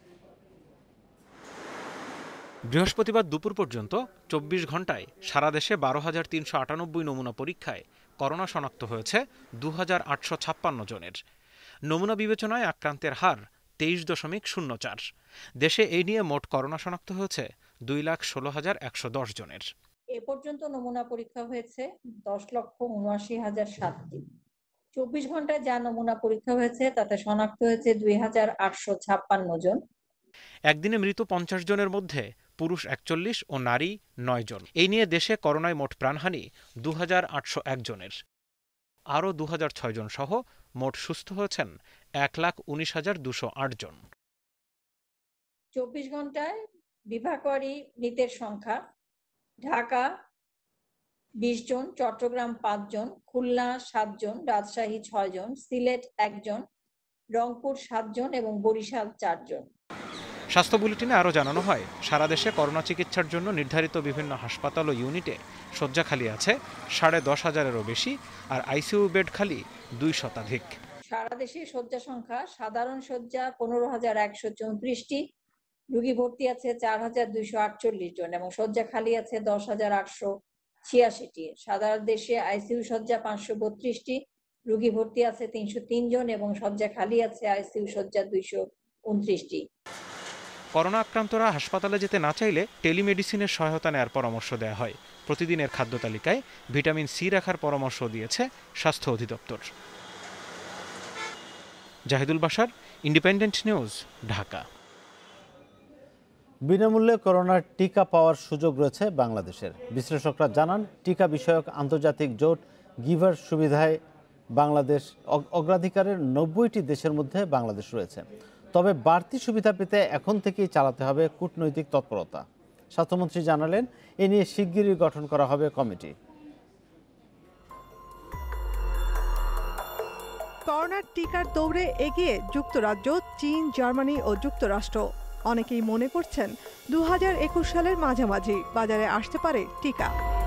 বৃহস্পতিবার দুপুর পর্যন্ত চব্বিশ ঘন্টায় সারা দেশে বারো হাজার তিনশো আটানব্বই নমুনা পরীক্ষায় করোনা শনাক্ত হয়েছে দু হাজার আটশো ছাপ্পান্ন জনের। নমুনা বিবেচনায় আক্রান্তের হার তেইশ দশমিক শূন্য চার। দেশে এই নিয়ে মোট করোনা শনাক্ত হয়েছে দুই লাখ ষোলো হাজার একশো দশ জনের। এ পর্যন্ত নমুনা পরীক্ষা হয়েছে দশ লক্ষ উনআশি হাজার সাতটি। চব্বিশ ঘন্টায় যা নমুনা পরীক্ষা হয়েছে তাতে শনাক্ত হয়েছে দুই হাজার আটশো ছাপ্পান্ন জন। একদিনে মৃত পঞ্চাশ জনের মধ্যে পুরুষ একচল্লিশ ও নারী নয় জন। এই নিয়ে দেশে করোনায় মোট প্রাণহানি দু হাজার আটশো এক জনের। আরও দু হাজার ছয় জন সহ মোট সুস্থ হয়েছেন এক লাখ উনিশ হাজার দুশো আট জন। চব্বিশ ঘন্টায় বিভাগওয়ারি মৃতের সংখ্যা: ঢাকা বিশ জন, চট্টগ্রাম পাঁচ জন, খুলনা সাত জন, রাজশাহী ছয় জন, সিলেট একজন, রংপুর সাত জন এবং বরিশাল চার জন। স্বাস্থ্য বুলেটিনে আরও জানানো হয়, সারা দেশে করোনা চিকিৎসার জন্য নির্ধারিত বিভিন্ন হাসপাতাল ও ইউনিটে শয্যা খালি আছে সাড়ে দশ হাজারেরও বেশি, আর আইসিইউ বেড খালি দুই শতাধিক। সারা দেশে শয্যা সংখ্যা: সাধারণ শয্যা পনেরো হাজার একশো চৌত্রিশটি, রোগী ভর্তি আছে চার হাজার দুইশো আটচল্লিশ জন এবং শয্যা খালি আছে দশ হাজার আটশো ছিয়াশিটি। সারা দেশে আইসিইউ শয্যা পাঁচশো বত্রিশটি, রোগী ভর্তি আছে তিনশো তিন জন এবং শয্যা খালি আছে আইসিইউ শয্যা দুইশো উনত্রিশটি। করোনা আক্রান্তরা হাসপাতালে যেতে না চাইলে টেলিমেডিসিনের সহায়তা নেওয়ার পরামর্শ দেওয়া হয়। প্রতিদিনের খাদ্য তালিকায় ভিটামিন সি রাখার পরামর্শ দিয়েছে স্বাস্থ্য অধিদপ্তর। Zahidul Bashar, Independent News, Dhaka. বিনামূল্যে করোনার টিকা পাওয়ার সুযোগ রয়েছে বাংলাদেশের। বিশ্লেষকরা জানান, টিকা বিষয়ক আন্তর্জাতিক জোট গিভার সুবিধায় বাংলাদেশ অগ্রাধিকারের নব্বইটি দেশের মধ্যে বাংলাদেশ রয়েছে। তবে বাড়তি সুবিধা পেতে এখন থেকেই চালাতে হবে কূটনৈতিক তৎপরতা। স্বাস্থ্যমন্ত্রী জানালেন, এ নিয়ে শিগগিরই গঠন করা হবে কমিটি। করোনার টিকার দৌড়ে এগিয়ে যুক্তরাজ্য, চীন, জার্মানি ও যুক্তরাষ্ট্র। অনেকেই মনে করছেন দু হাজার একুশ সালের মাঝামাঝি বাজারে আসতে পারে টিকা।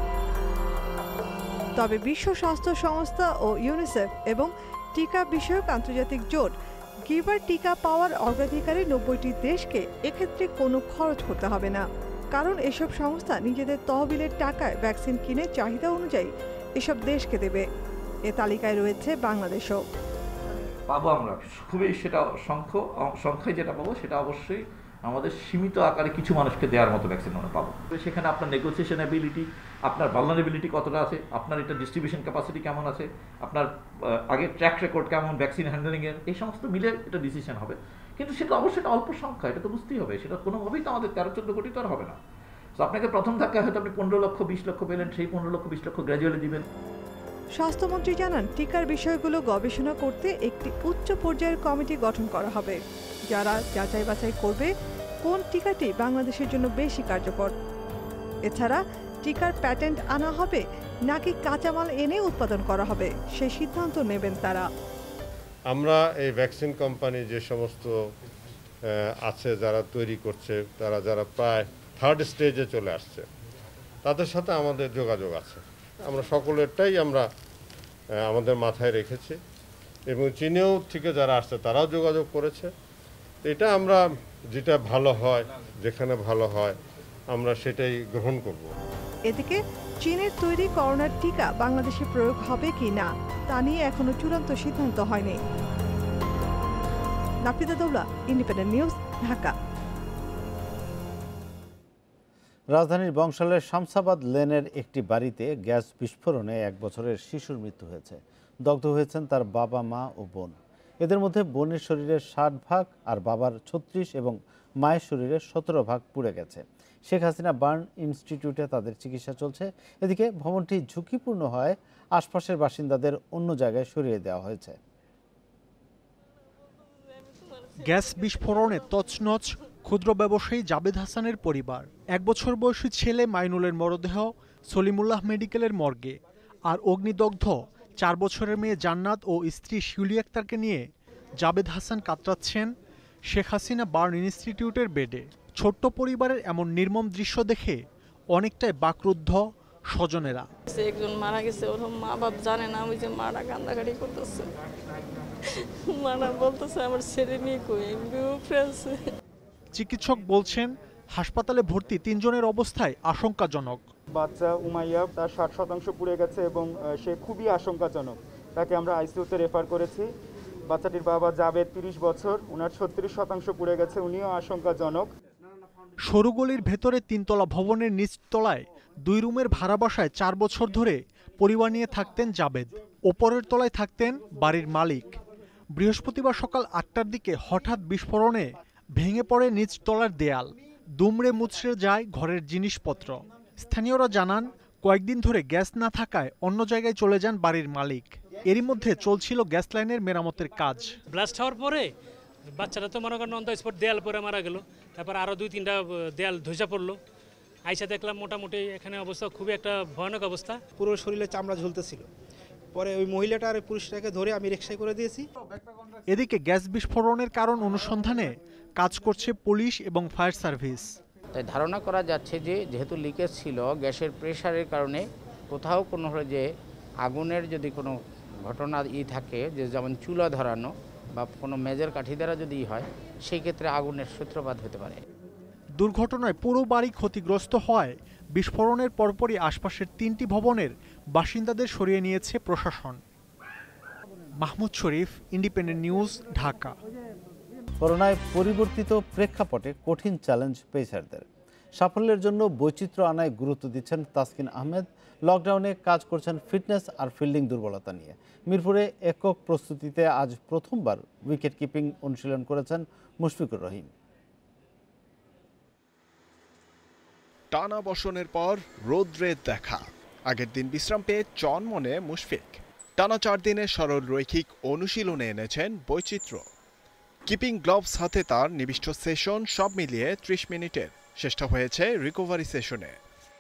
তবে বিশ্ব স্বাস্থ্য সংস্থা ও ইউনিসেফ এবং টিকা বিষয়ক আন্তর্জাতিক জোট গিভার টিকা পাওয়ার অগ্রাধিকারে নব্বইটি দেশকে এক্ষেত্রে কোনো খরচ করতে হবে না, কারণ এসব সংস্থা নিজেদের তহবিলের টাকায় ভ্যাকসিন কিনে চাহিদা অনুযায়ী এসব দেশকে দেবে। এ তালিকায় রয়েছে বাংলাদেশও। পাবো আমরা খুবই, সেটা সংখ্য সংখ্যায় যেটা পাবো সেটা অবশ্যই আমাদের সীমিত আকারে কিছু মানুষকে দেওয়ার মতো ভ্যাকসিন আমরা পাবো। সেখানে আপনার নেগোসিয়েশন অ্যাবিলিটি, আপনার ভালনারেবিলিটি কতটা আছে, আপনার এটা ডিস্ট্রিবিউশন ক্যাপাসিটি কেমন আছে, আপনার আগের ট্র্যাক রেকর্ড কেমন ভ্যাকসিন হ্যান্ডলিংয়ের, এই সমস্ত মিলে এটা ডিসিশন হবে। কিন্তু সেটা অবশ্যই অল্প সংখ্যা, এটা তো বুঝতেই হবে। সেটা কোনোভাবেই তো আমাদের তেরো চোদ্দ কোটি তো আর হবে না। তো আপনাকে প্রথম ধাক্কায় হয়তো আপনি পনেরো লক্ষ বিশ লক্ষ পেলেন, সেই পনেরো লক্ষ বিশ লক্ষ গ্র্যাজুয়ালি দিবেন। স্বাস্থ্যমন্ত্রী জানান, টিকার বিষয়গুলো গবেষণা করতে একটি উচ্চ পর্যায়ের কমিটি গঠন করা হবে, যারা যাচাই বাছাই করবে কোন টিকাটি বাংলাদেশের জন্য বেশি কার্যকর। এছাড়া টিকার প্যাটেন্ট আনা হবে নাকি কাঁচামাল এনে উৎপাদন করা হবে, সেই সিদ্ধান্ত নেবেন তারা। আমরা এই ভ্যাকসিন কোম্পানি যে সমস্ত আছে যারা তৈরি করছে, তারা যারা প্রায় থার্ড স্টেজে চলে আসছে, তাদের সাথে আমাদের যোগাযোগ আছে। আমরা সকলেরটাই আমরা আমাদের মাথায় রেখেছি এবং চীনেও থেকে যারা আসছে তারাও যোগাযোগ করেছে। এটা আমরা যেটা ভালো হয়, যেখানে ভালো হয় আমরা সেটাই গ্রহণ করব। এদিকে চীনের তৈরি করোনার টিকা বাংলাদেশে প্রয়োগ হবে কি না তা নিয়ে এখনো চূড়ান্ত সিদ্ধান্ত হয়নি। Nafida Daula, Independent News, Dhaka. রাজধানীর বংশালের শামসাবাদ লেনের একটি বাড়িতে গ্যাস বিস্ফোরণে এক বছরের শিশুর মৃত্যু হয়েছে। দগ্ধ হয়েছেন তার বাবা, মা ও বোন। এদের মধ্যে বোনের শরীরের ষাট ভাগ আর বাবার ছত্রিশ এবং মায়ের শরীরের সতেরো ভাগ পুড়ে গেছে। শেখ হাসিনা বার্ন ইনস্টিটিউটে তাদের চিকিৎসা চলছে। এদিকে ভবনটি ঝুঁকিপূর্ণ হয় আশপাশের বাসিন্দাদের অন্য জায়গায় সরিয়ে দেওয়া হয়েছে। গ্যাস বিস্ফোরণে তছনছ ক্ষুদ্র ব্যবসায়ী জাবেদ হাসানের পরিবার। এক বছর বয়সী ছেলে মাইনুলের মরদেহ সলিমুল্লাহ মেডিকেলের মর্গে, আর অগ্নিদগ্ধ চার বছরের মেয়ে জান্নাত ও স্ত্রী শিউলি আক্তারকে নিয়ে জাবেদ হাসান কাতরাচ্ছেন শেখ হাসিনা বার্ন ইনস্টিটিউটের বেডে। ছোট্ট পরিবারের এমন নির্মম দৃশ্য দেখে অনেকটাই বাকরুদ্ধ স্বজনেরা। একজন মারা গেছে, ওর মা বাপ জানে না, ওই যে মারা কান্দাকাটি করতেছে, মারা বলতেছে আমার ছেলে নিয়ে কই আছে। চিকিৎসক বলছেন হাসপাতালে ভর্তি তিনজনের অবস্থায় আশঙ্কাজনক। বাচ্চা উমাইয়া তার ষাট শতাংশ পুড়ে গেছে এবং সে খুবই আশঙ্কাজনক। তাকে আমরা আইসিইউতে রেফার করেছি। বাচ্চাটির বাবা জাবেদ তিরিশ বছর, ওনার ছত্রিশ শতাংশ পুড়ে গেছে, উনিও আশঙ্কাজনক। সরু গলির ভেতরে তিনতলা ভবনের নিচতলায় দুই রুমের ভাড়া বাসায় চার বছর ধরে পরিবার নিয়ে থাকতেন জাবেদ। ওপরের তলায় থাকতেন বাড়ির মালিক। বৃহস্পতিবার সকাল আটটার দিকে হঠাৎ বিস্ফোরণে ভেঙে পড়ে নিচতলার দেয়াল, দুমড়ে মুচড়ে যায় ঘরের জিনিসপত্র। স্থানীয়রা জানান, কয়েকদিন ধরে গ্যাস না থাকায় অন্য জায়গায় চলে যান বাড়ির মালিক। এরই মধ্যে চলছিল গ্যাস লাইনের মেরামতের কাজ। ব্লাস্ট হওয়ার পরে বাচ্চারা তো মনে করেন অন দ্য স্পট দেয়াল পরে মারা গেল, তারপর আরও দুই তিনটা দেয়াল ধসে পড়লো। আইসা দেখলাম মোটামুটি এখানে অবস্থা খুবই একটা ভয়ানক অবস্থা, পুরো শরীরে চামড়া ঝুলতেছিল। পরে ওই মহিলাটা আর পুরুষটাকে ধরে আমি রিকশায় করে দিয়েছি। এদিকে গ্যাস বিস্ফোরণের কারণ অনুসন্ধানে কাজ করছে পুলিশ এবং ফায়ার সার্ভিস। তাই ধারণা করা যাচ্ছে যে যেহেতু লিকেজ ছিল, গ্যাসের প্রেসারের কারণে কোথাও কোনো হলে যে আগুনের যদি কোনো ঘটনা ই থাকে, যে যেমন চুলা ধরানো বা কোনো মেজর কাঠি দ্বারা যদি হয়, সেই ক্ষেত্রে আগুনের সূত্রপাত হতে পারে। দুর্ঘটনায় পুরো বাড়ি ক্ষতিগ্রস্ত হয়। বিস্ফোরণের পরপরই আশপাশের তিনটি ভবনের বাসিন্দাদের সরিয়ে নিয়েছে প্রশাসন। Mahmud Sharif, Independent News, Dhaka. করোনায় পরিবর্তিত প্রেক্ষাপটে কঠিন চ্যালেঞ্জ পেসারদের। সাফল্যের জন্য বৈচিত্র্য আনায় গুরুত্ব দিচ্ছেন তাসকিন আহমেদ। লকডাউনে কাজ করছেন ফিটনেস আর ফিল্ডিং দুর্বলতা নিয়ে। মিরপুরে একক প্রস্তুতিতে আজ প্রথমবার উইকেট কিপিং অনুশীলন করেছেন মুশফিকুর রহিম। টানা বর্ষণের পর রৌদ্রের দেখা, আগের দিন বিশ্রাম পেয়ে চনমনে মুশফিক। টানা চার দিনের সরল রৈখিক অনুশীলনে এনেছেন বৈচিত্র্য। কিপিং গ্লোভস হাতে তার নিবিষ্ট সেশন, সব মিলিয়ে ত্রিশ মিনিটের, শেষটা হয়েছে রিকভারি সেশনে।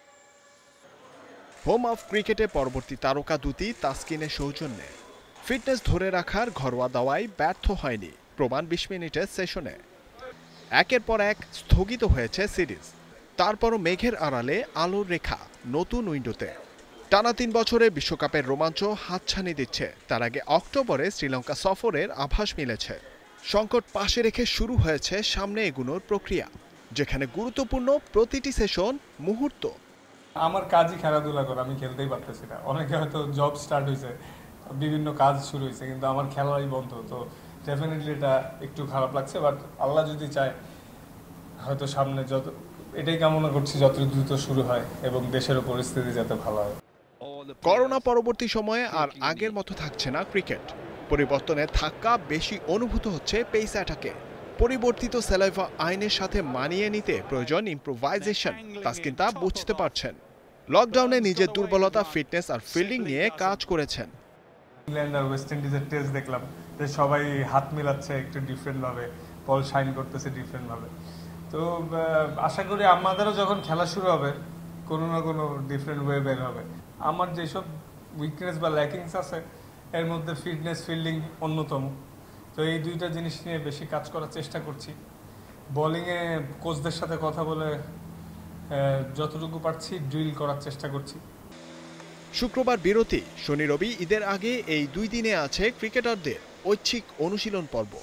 হোম অফ ক্রিকেটে পরবর্তী তারকা দুটি তাসকিনের সৌজন্যে। ফিটনেস ধরে রাখার ঘরোয়া দাওয়ায় ব্যর্থ হয়নি প্রমাণ বিশ মিনিটের সেশনে। একের পর এক স্থগিত হয়েছে সিরিজ, তারপরও মেঘের আড়ালে আলোর রেখা নতুন উইন্ডোতে। টানা তিন বছরে বিশ্বকাপের রোমাঞ্চ হাতছানি দিচ্ছে। তার আগে অক্টোবরে শ্রীলঙ্কা সফরের আভাস মিলেছে। সংকট পাশে রেখে শুরু হয়েছে সামনে এগুনোর প্রক্রিয়া, যেখানে গুরুত্বপূর্ণ প্রতিটি সেশন মুহূর্ত। আমার কাজই খেলাধুলা করা, আমি খেলতেই পারতেছি না। অনেকে হয়তো জব স্টার্ট হয়েছে, বিভিন্ন কাজ শুরু হয়েছে, কিন্তু আমার খেলাই বন্ধ। তো ডেফিনেটলি এটা একটু খারাপ লাগছে, বাট আল্লাহ যদি চায় হয়তো সামনে যত, এটাই কামনা করছি যত দ্রুত শুরু হয় এবং দেশেরও পরিস্থিতি যাতে ভালো হয়। করোনা পরবর্তী সময়ে আর আগের মতো থাকছে না ক্রিকেট। পরিবর্তনের ধাক্কা বেশি অনুভূত হচ্ছে পেস অ্যাটাকে। পরিবর্তিত সেলাইভা আইনের সাথে মানিয়ে নিতে প্রয়োজন ইম্প্রোভাইজেশন। তাসকিন তা বুঝতে পারছেন। লকডাউনে নিজের দুর্বলতা, ফিটনেস আর ফিল্ডিং নিয়ে কাজ করেছেন। ইংল্যান্ড আর ওয়েস্ট ইন্ডিজের টেস্ট দেখলাম যে সবাই হাত মিলাচ্ছে একটু ডিফারেন্টভাবে, বল শাইন করতেছে ডিফারেন্টভাবে। তো আশা করি আমাদেরও যখন খেলা শুরু হবে কোনো না কোনো ডিফারেন্ট ওয়ে বের হবে। আমার যেসব উইকনেস বা ল্যাকিংস আছে এর মধ্যে ফিটনেস, ফিল্ডিং অন্যতম। তো এই দুইটা জিনিস নিয়ে বেশি কাজ করার চেষ্টা করছি। বোলিংয়ে কোচদের সাথে কথা বলে যতটুকু পারছি ড্রিল করার চেষ্টা করছি। শুক্রবার বিরতি, শনি রবি ঈদের আগে এই দুই দিনে আছে ক্রিকেটারদের ঐচ্ছিক অনুশীলন পর্ব।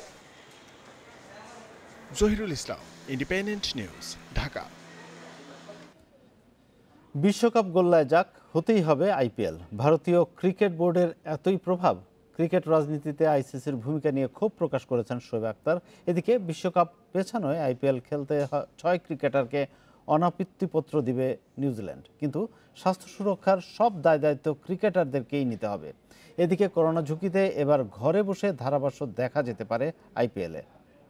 Zahirul Islam, Independent News, Dhaka. বিশ্বকাপ গোল্লায় যাক, হতেই হবে আইপিএল। ভারতীয় ক্রিকেট বোর্ডের এতই প্রভাব। ক্রিকেট রাজনীতিতে আইসিসির ভূমিকা নিয়ে ক্ষোভ প্রকাশ করেছেন শোয়েব আক্তার। এদিকে বিশ্বকাপ পেছানোয় আইপিএল খেলতে ছয় ক্রিকেটারকে অনাপত্তিপত্র দিবে নিউজিল্যান্ড, কিন্তু স্বাস্থ্য সুরক্ষার সব দায় দায়িত্ব ক্রিকেটারদেরকেই নিতে হবে। এদিকে করোনা ঝুঁকিতে এবার ঘরে বসে ধারাভাষ্য দেখা যেতে পারে আইপিএলে।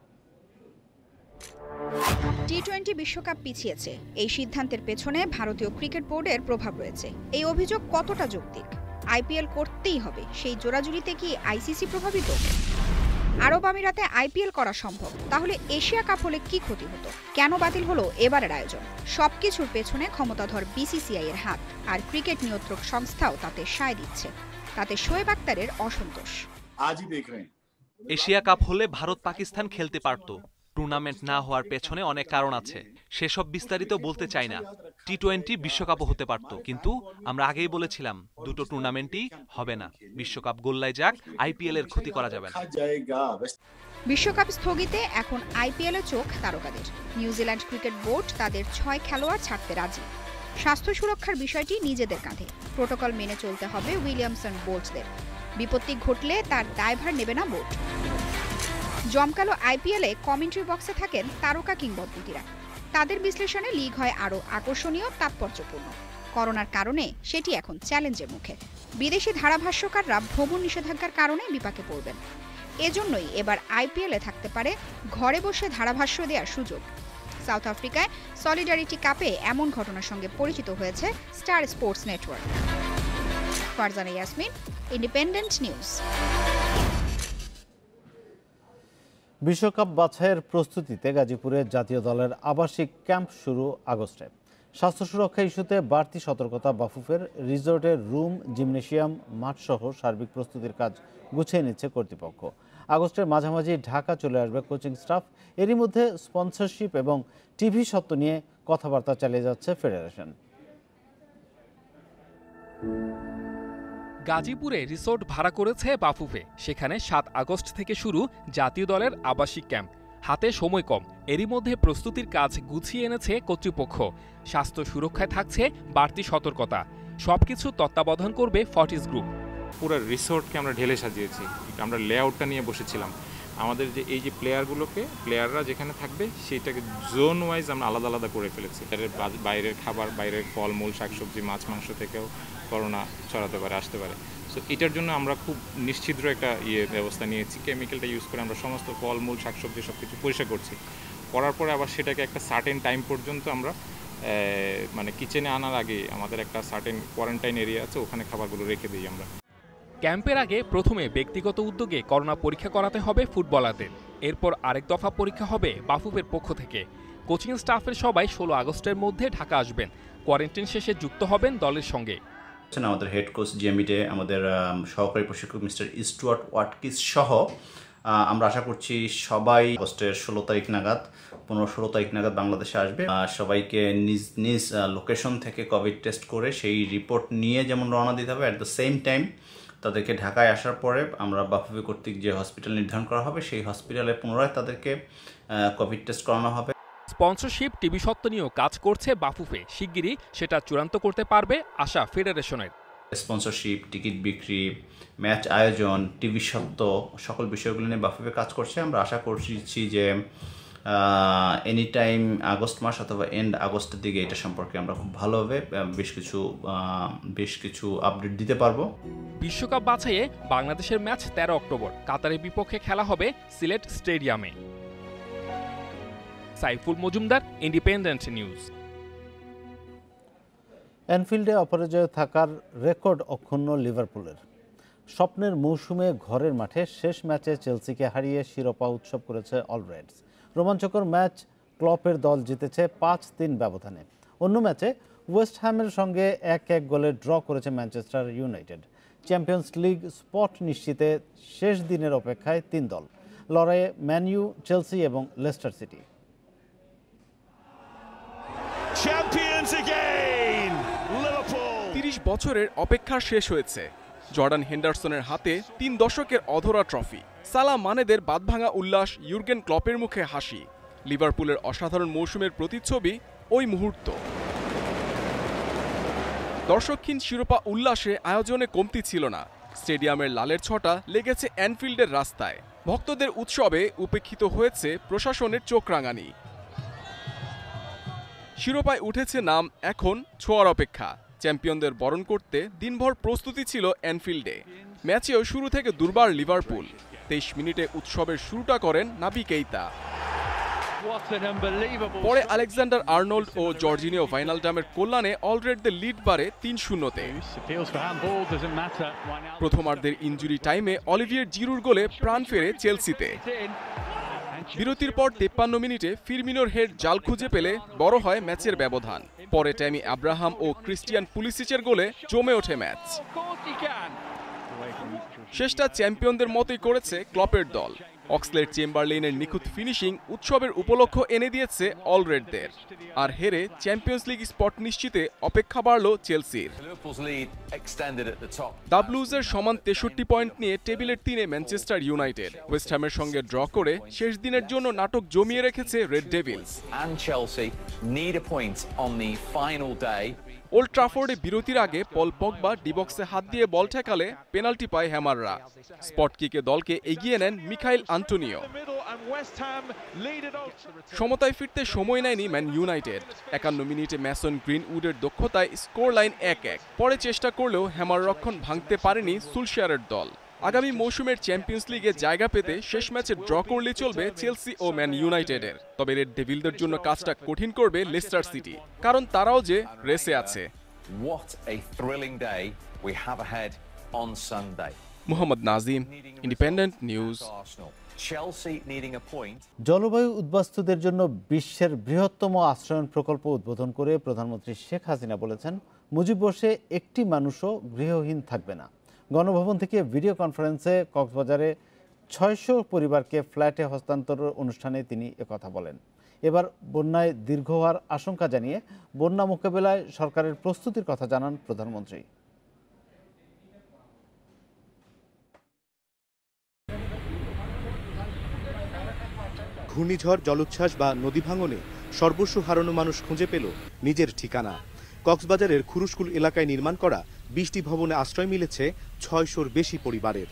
টি টোয়েন্টি বিশ্বকাপ পিছিয়েছে, এই সিদ্ধান্তের পেছনে ভারতীয় ক্রিকেট বোর্ডের প্রভাব রয়েছে। এই অভিযোগ কতটা যৌক্তিক? আইপিএল করতেই হবে, সেই জোরাজুরিতে কি আইসিসি প্রভাবিত? আরব আমিরাতে আইপিএল করা সম্ভব, তাহলে এশিয়া কাপ হলে কি ক্ষতি হতো? কেন বাতিল হলো এবারের আয়োজন? সবকিছুর পেছনে ক্ষমতাধর বিসিসিআই এর হাত, আর ক্রিকেট নিয়ন্ত্রক সংস্থাও তাতে সায় দিচ্ছে। তাতে শোয়েব আক্তারের অসন্তোষ। আজই দেখ রহে হ্যাঁ, এশিয়া কাপ হলে ভারত পাকিস্তান খেলতে পারত। টুর্নামেন্ট না হওয়ার পেছনে অনেক কারণ আছে, সেসব বিস্তারিত বলতে চাই না। টি টোয়েন্টি বিশ্বকাপও হতে পারত, কিন্তু আমরা আগেই বলেছিলাম দুটো টুর্নামেন্টই হবে না। বিশ্বকাপ গোল্লায় যাক, আইপিএল এর ক্ষতি করা যাবে না। বিশ্বকাপ স্থগিতে এখন আইপিএলে চোখ তারকাদের। নিউজিল্যান্ড ক্রিকেট বোর্ড তাদের ছয় খেলোয়াড় ছাড়তে রাজি। স্বাস্থ্য সুরক্ষার বিষয়টি নিজেদের কাঁধে, প্রোটোকল মেনে চলতে হবে উইলিয়ামসন বোল্টদের। বিপত্তি ঘটলে তার দায়ভার নেবে না বোর্ড। জমকালো আইপিএলে কমেন্ট্রি বক্সে থাকেন তারকা কিংবদন্তিরা। তাদের বিশ্লেষণে লিগ হয় আরও আকর্ষণীয়, তাৎপর্যপূর্ণ। করোনার কারণে সেটি এখন চ্যালেঞ্জের মুখে। বিদেশি ধারাভাষ্যকাররা ভ্রমণ নিষেধাজ্ঞার কারণে বিপাকে পড়বেন। এজন্যই এবার আইপিএলে থাকতে পারে ঘরে বসে ধারাভাষ্য দেওয়ার সুযোগ। সাউথ আফ্রিকায় সলিডারিটি কাপে এমন ঘটনার সঙ্গে পরিচিত হয়েছে Star Sports network. Farzana Yasmin, Independent News. বিশ্বকাপ বাছাইয়ের প্রস্তুতিতে গাজীপুরে জাতীয় দলের আবাসিক ক্যাম্প শুরু আগস্টে। স্বাস্থ্য সুরক্ষা ইস্যুতে বাড়তি সতর্কতা বাফুফের রিসোর্টের রুম, জিমনেশিয়াম, মাঠসহ সার্বিক প্রস্তুতির কাজ গুছিয়ে নিচ্ছে কর্তৃপক্ষ। আগস্টের মাঝামাঝি ঢাকা চলে আসবে কোচিং স্টাফ। এরই মধ্যে স্পন্সরশিপ এবং টিভি স্বত্ব নিয়ে কথাবার্তা চালিয়ে যাচ্ছে ফেডারেশন। গাজীপুরে রিসোর্ট ভাড়া করেছে বাফুফে। সেখানে সাত আগস্ট থেকে শুরু জাতীয় দলের আবাসিক ক্যাম্প। হাতে সময় কম, এরই মধ্যে প্রস্তুতির কাজ গুছিয়ে এনেছে কর্তৃপক্ষ। স্বাস্থ্য সুরক্ষায় থাকছে বাড়তি সতর্কতা। সবকিছু তত্ত্বাবধান করবে ফর্টিস গ্রুপ। পুরো রিসোর্টকে আমরা ঢেলে সাজিয়েছি। আমরা লেআউটটা নিয়ে বসেছিলাম। আমাদের যে এই যে প্লেয়ারগুলোকে প্লেয়াররা যেখানে থাকবে সেটাকে জোন ওয়াইজ আমরা আলাদা আলাদা করে ফেলেছি। বাইরের খাবার, বাইরের ফলমূল, শাকসবজি, মাছ মাংস থেকেও করোনা ছড়াতে পারে, আসতে পারে। সো এটার জন্য আমরা খুব নিশ্চিদ্র একটা ইয়ে ব্যবস্থা নিয়েছি। কেমিক্যালটা ইউজ করে আমরা সমস্ত ফলমূল, শাকসবজি সব কিছু পরিষ্কার করছি। করার পরে আবার সেটাকে একটা সার্টেন টাইম পর্যন্ত আমরা মানে কিচেনে আনার আগে আমাদের একটা সার্টেন কোয়ারেন্টাইন এরিয়া আছে, ওখানে খাবারগুলো রেখে দিই আমরা। ক্যাম্পের আগে প্রথমে ব্যক্তিগত উদ্যোগে করোনা পরীক্ষা করাতে হবে ফুটবলারদের। এরপর আরেক দফা পরীক্ষা হবে বাফুফের পক্ষ থেকে। কোচিং স্টাফের সবাই ষোলো আগস্টের মধ্যে ঢাকা আসবেন। কোয়ারেন্টাইন শেষে যুক্ত হবেন দলের সঙ্গে। আমাদের হেড কোচ জিএমইতে আমাদের সহকারী প্রশিক্ষক মিস্টার স্টুয়ার্ট ওয়াটকিস সহ আমরা আশা করছি সবাই আগস্টের ষোলো তারিখ নাগাদ পনেরো ষোলো তারিখ নাগাদ বাংলাদেশে আসবে। সবাইকে নিজ নিজ লোকেশন থেকে কোভিড টেস্ট করে সেই রিপোর্ট নিয়ে যেমন রওনা দিতে হবে, অ্যাট দ্য সেম টাইম তাদেরকে ঢাকায় আসার পরে আমরা বাফুফে কর্তৃক যে হসপিটাল নির্ধারণ করা হবে সেই হসপিটালে পুনরায় তাদেরকে কোভিড টেস্ট করানো হবে। স্পন্সরশিপ, টিভি স্বত্ব নিয়েও কাজ করছে বাফুফে। শিগগিরই সেটা চূড়ান্ত করতে পারবে আশা ফেডারেশনের। স্পন্সরশিপ, টিকিট বিক্রি, ম্যাচ আয়োজন, টিভি স্বত্ব সকল বিষয়গুলো নিয়ে বাফুফে কাজ করছে। আমরা আশা করছি যে এনি টাইম আগস্ট মাস অথবা এন্ড আগস্টের দিকে এটা সম্পর্কে আমরা খুব ভালোভাবে বেশ কিছু বেশ কিছু আপডেট দিতে পারবো। বিশ্বকাপ বাছাইয়ে বাংলাদেশের ম্যাচ তেরো অক্টোবর কাতারের বিপক্ষে খেলা হবে সিলেট স্টেডিয়ামে। Saiful Majumder, Independent News. অ্যানফিল্ডে অপরাজয় থাকার রেকর্ড অক্ষুণ্ণ লিভারপুলের। স্বপ্নের মৌসুমে ঘরের মাঠে শেষ ম্যাচে চেলসিকে হারিয়ে শিরোপা উৎসব করেছে অলরেডস। রোমাঞ্চকর ম্যাচ, ক্লপের দল জিতেছে পাঁচ তিন ব্যবধানে। অন্য ম্যাচে ওয়েস্ট হ্যামের সঙ্গে এক এক গোলে ড্র করেছে Manchester United. Champions League spot নিশ্চিতে শেষ দিনের অপেক্ষায় তিন দল। লড়াইয়ে ম্যান ইউ, চেলসি এবং লেস্টার সিটি। তিরিশ বছরের অপেক্ষা শেষ হয়েছে। জর্ডান হেন্ডারসনের হাতে তিন দশকের অধরা ট্রফি। সালা মানেদের বাঁধভাঙা উল্লাস, ইউর্গেন ক্লপের মুখে হাসি। লিভারপুলের অসাধারণ মৌসুমের প্রতিচ্ছবি ওই মুহূর্ত। দর্শকহীন শিরোপা উল্লাসে আয়োজনে কমতি ছিল না। স্টেডিয়ামের লালের ছটা লেগেছে অ্যানফিল্ডের রাস্তায়। ভক্তদের উৎসবে উপেক্ষিত হয়েছে প্রশাসনের চোখ রাঙানি। শিরোপায় উঠেছে নাম, এখন ছোঁয়ার অপেক্ষা। চ্যাম্পিয়নদের বরণ করতে দিনভর প্রস্তুতি ছিল অ্যানফিল্ডে। ম্যাচেও শুরু থেকে দুর্বার লিভারপুল। তেইশ মিনিটে উৎসবের শুরুটা করেন নাবি কেইতা। পরে আলেকজান্ডার আর্নল্ড ও জর্জিনিও ভাইনালডামের কল্যাণে অলরেডদের লিড বাড়ে তিন শূন্যতে। প্রথমার্ধের ইনজুরি টাইমে অলিভিয়ের জিরুর গোলে প্রাণ ফেরে চেলসিতে। বিরতির পর তেপ্পান্ন মিনিটে ফিরমিনোর হেড জাল খুঁজে পেলে বড় হয় ম্যাচের ব্যবধান। পরে ট্যামি আব্রাহাম ও ক্রিস্টিয়ান পুলিসিচের গোলে জমে ওঠে ম্যাচ। শেষটা চ্যাম্পিয়নদের মতোই করেছে ক্লপের দল। অক্সলেড চেম্বারলেনের নিখুঁত ফিনিশিং উৎসবের উপলক্ষ এনে দিয়েছে অলরেডদের। আর হেরে চ্যাম্পিয়ন্স লিগ স্পট নিশ্চিতে অপেক্ষা বাড়ল চেলসির। দ্য ব্লুজের সমান তেষট্টি পয়েন্ট নিয়ে টেবিলের তিনে ম্যানচেস্টার ইউনাইটেড। ওয়েস্ট হ্যামের সঙ্গে ড্র করে শেষ দিনের জন্য নাটক জমিয়ে রেখেছে রেড ডেভিলস। ওল্ড ট্রাফোর্ডে বিরতির আগে পল পগবা ডিবক্সে হাত দিয়ে বল ঠেকালে পেনাল্টি পায় হ্যামাররা। স্পট কিকে দলকে এগিয়ে নেন মিখাইল আন্তোনিও। সমতায় ফিরতে সময় নেয়নি ম্যান ইউনাইটেড। একান্ন মিনিটে ম্যাসন গ্রিনউডের দক্ষতায় স্কোর লাইন এক এক। পরে চেষ্টা করলেও হ্যামার রক্ষণ ভাঙতে পারেনি সুলশায়ারের দল। আগামী মৌসুমের চ্যাম্পিয়ন্স লিগে জায়গা পেতে শেষ ম্যাচে ড্র করলে চলবে চেলসি ও ম্যান ইউনাইটেডের। তবে রেড ডেভিলদের জন্য কাজটা কঠিন করবে লেস্টার সিটি, কারণ তারাও যে রেসে আছে। Mohammad Nazim, Independent News. জলবায়ু উদ্বাস্তুদের জন্য বিশ্বের বৃহত্তম আশ্রয়ণ প্রকল্প উদ্বোধন করে প্রধানমন্ত্রী শেখ হাসিনা বলেছেন, মুজিব বর্ষে একটি মানুষও গৃহহীন থাকবে না। গণভবন থেকে ভিডিও কনফারেন্সে কক্সবাজারে ছয়শো পরিবারকে ফ্ল্যাটে হস্তান্তর অনুষ্ঠানে তিনি একথা বলেন। এবার বন্যায় দীর্ঘ হওয়ার আশঙ্কা জানিয়ে বন্যা মোকাবেলায় সরকারের প্রস্তুতির কথা জানান প্রধানমন্ত্রী। ঘূর্ণিঝড়, জলোচ্ছ্বাস বা নদী ভাঙনে সর্বস্ব হারানো মানুষ খুঁজে পেল নিজের ঠিকানা। কক্সবাজারের খুরুশকুল এলাকায় নির্মাণ করা বিশটি ভবনে আশ্রয় মিলেছে ছয়শোর বেশি পরিবারের।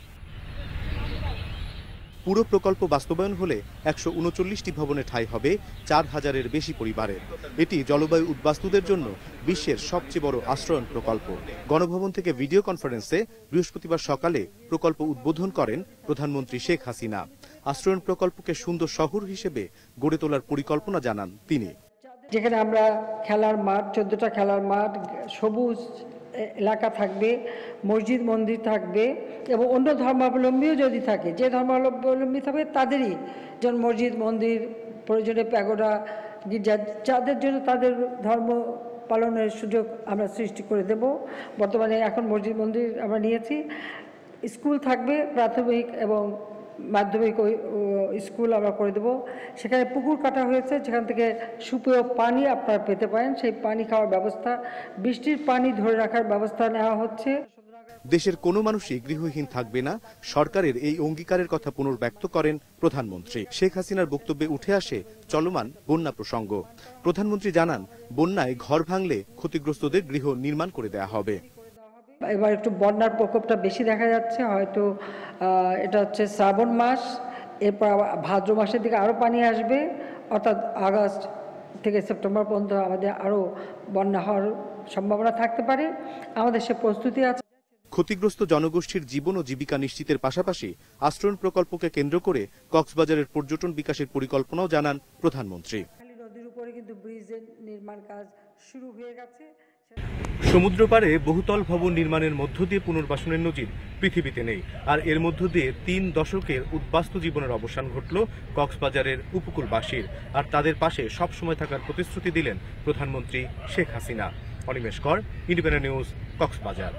পুরো প্রকল্প বাস্তবায়ন হলে একশো উনচল্লিশটি ভবনে ঠাঁই হবে চার হাজারের বেশি পরিবারের। এটি জলবায়ু উদ্বাস্তুদের জন্য বিশ্বের সবচেয়ে বড় আশ্রয়ণ প্রকল্প। গণভবন থেকে ভিডিও কনফারেন্সে বৃহস্পতিবার সকালে প্রকল্প উদ্বোধন করেন প্রধানমন্ত্রী শেখ হাসিনা। আশ্রয়ণ প্রকল্পকে সুন্দর শহর হিসেবে গড়ে তোলার পরিকল্পনা জানান তিনি। যেখানে আমরা খেলার মাঠ, চোদ্দটা খেলার মাঠ, সবুজ এলাকা থাকবে, মসজিদ মন্দির থাকবে এবং অন্য ধর্মাবলম্বীও যদি থাকে, যে ধর্মাবলম্বী থাকবে তাদেরই যেন মসজিদ মন্দির, প্রয়োজনে প্যাগোডা, গির্জা, যাদের জন্য তাদের ধর্ম পালনের সুযোগ আমরা সৃষ্টি করে দেব। বর্তমানে এখন মসজিদ মন্দির আমরা নিয়েছি। স্কুল থাকবে, প্রাথমিক এবং মাধ্যমিক স্কুল আমরা করে দেব। সেখানে পুকুর কাটা হয়েছে, যেখান থেকে সুপেয় পানি আপনারা পেতে পারেন, সেই পানি খাওয়ার ব্যবস্থা, বৃষ্টির পানি ধরে রাখার ব্যবস্থা নেওয়া হচ্ছে। দেশের কোনো মানুষই গৃহহীন থাকবে না, সরকারের এই অঙ্গীকারের কথা পুনর্ব্যক্ত করেন প্রধানমন্ত্রী। শেখ হাসিনার বক্তব্যে উঠে আসে চলমান বন্যা প্রসঙ্গ। প্রধানমন্ত্রী জানান, বন্যায় ঘর ভাঙলে ক্ষতিগ্রস্তদের গৃহ নির্মাণ করে দেওয়া হবে। এবার একটু বন্যার প্রকোপটা বেশি দেখা যাচ্ছে, হয়তো এটা হচ্ছে শ্রাবণ মাস, এরপর ভাদ্র মাসের দিকে আরও পানি আসবে, অর্থাৎ আগস্ট থেকে সেপ্টেম্বর পর্যন্ত আমাদের আরও বন্যা হওয়ার সম্ভাবনা থাকতে পারে। আমাদের সে প্রস্তুতি আছে। ক্ষতিগ্রস্ত জনগোষ্ঠীর জীবন ও জীবিকা নিশ্চিতের পাশাপাশি আশ্রয়ণ প্রকল্পকে কেন্দ্র করে কক্সবাজারের পর্যটন বিকাশের পরিকল্পনাও জানান প্রধানমন্ত্রী। নদীর উপরে কিন্তু ব্রিজের নির্মাণ কাজ শুরু হয়ে গেছে। সমুদ্র পাড়ে বহুতল ভবন নির্মাণের মধ্য দিয়ে পুনর্বাসনের নজির পৃথিবীতে নেই। আর এর মধ্য দিয়ে তিন দশকের উদ্বাস্তু জীবনের অবসান ঘটল কক্সবাজারের উপকূলবাসীর। আর তাদের পাশে সবসময় থাকার প্রতিশ্রুতি দিলেন প্রধানমন্ত্রী শেখ হাসিনা। অনিমেষ কর, ইন্ডিপেন্ডেন্ট নিউজ, কক্সবাজার।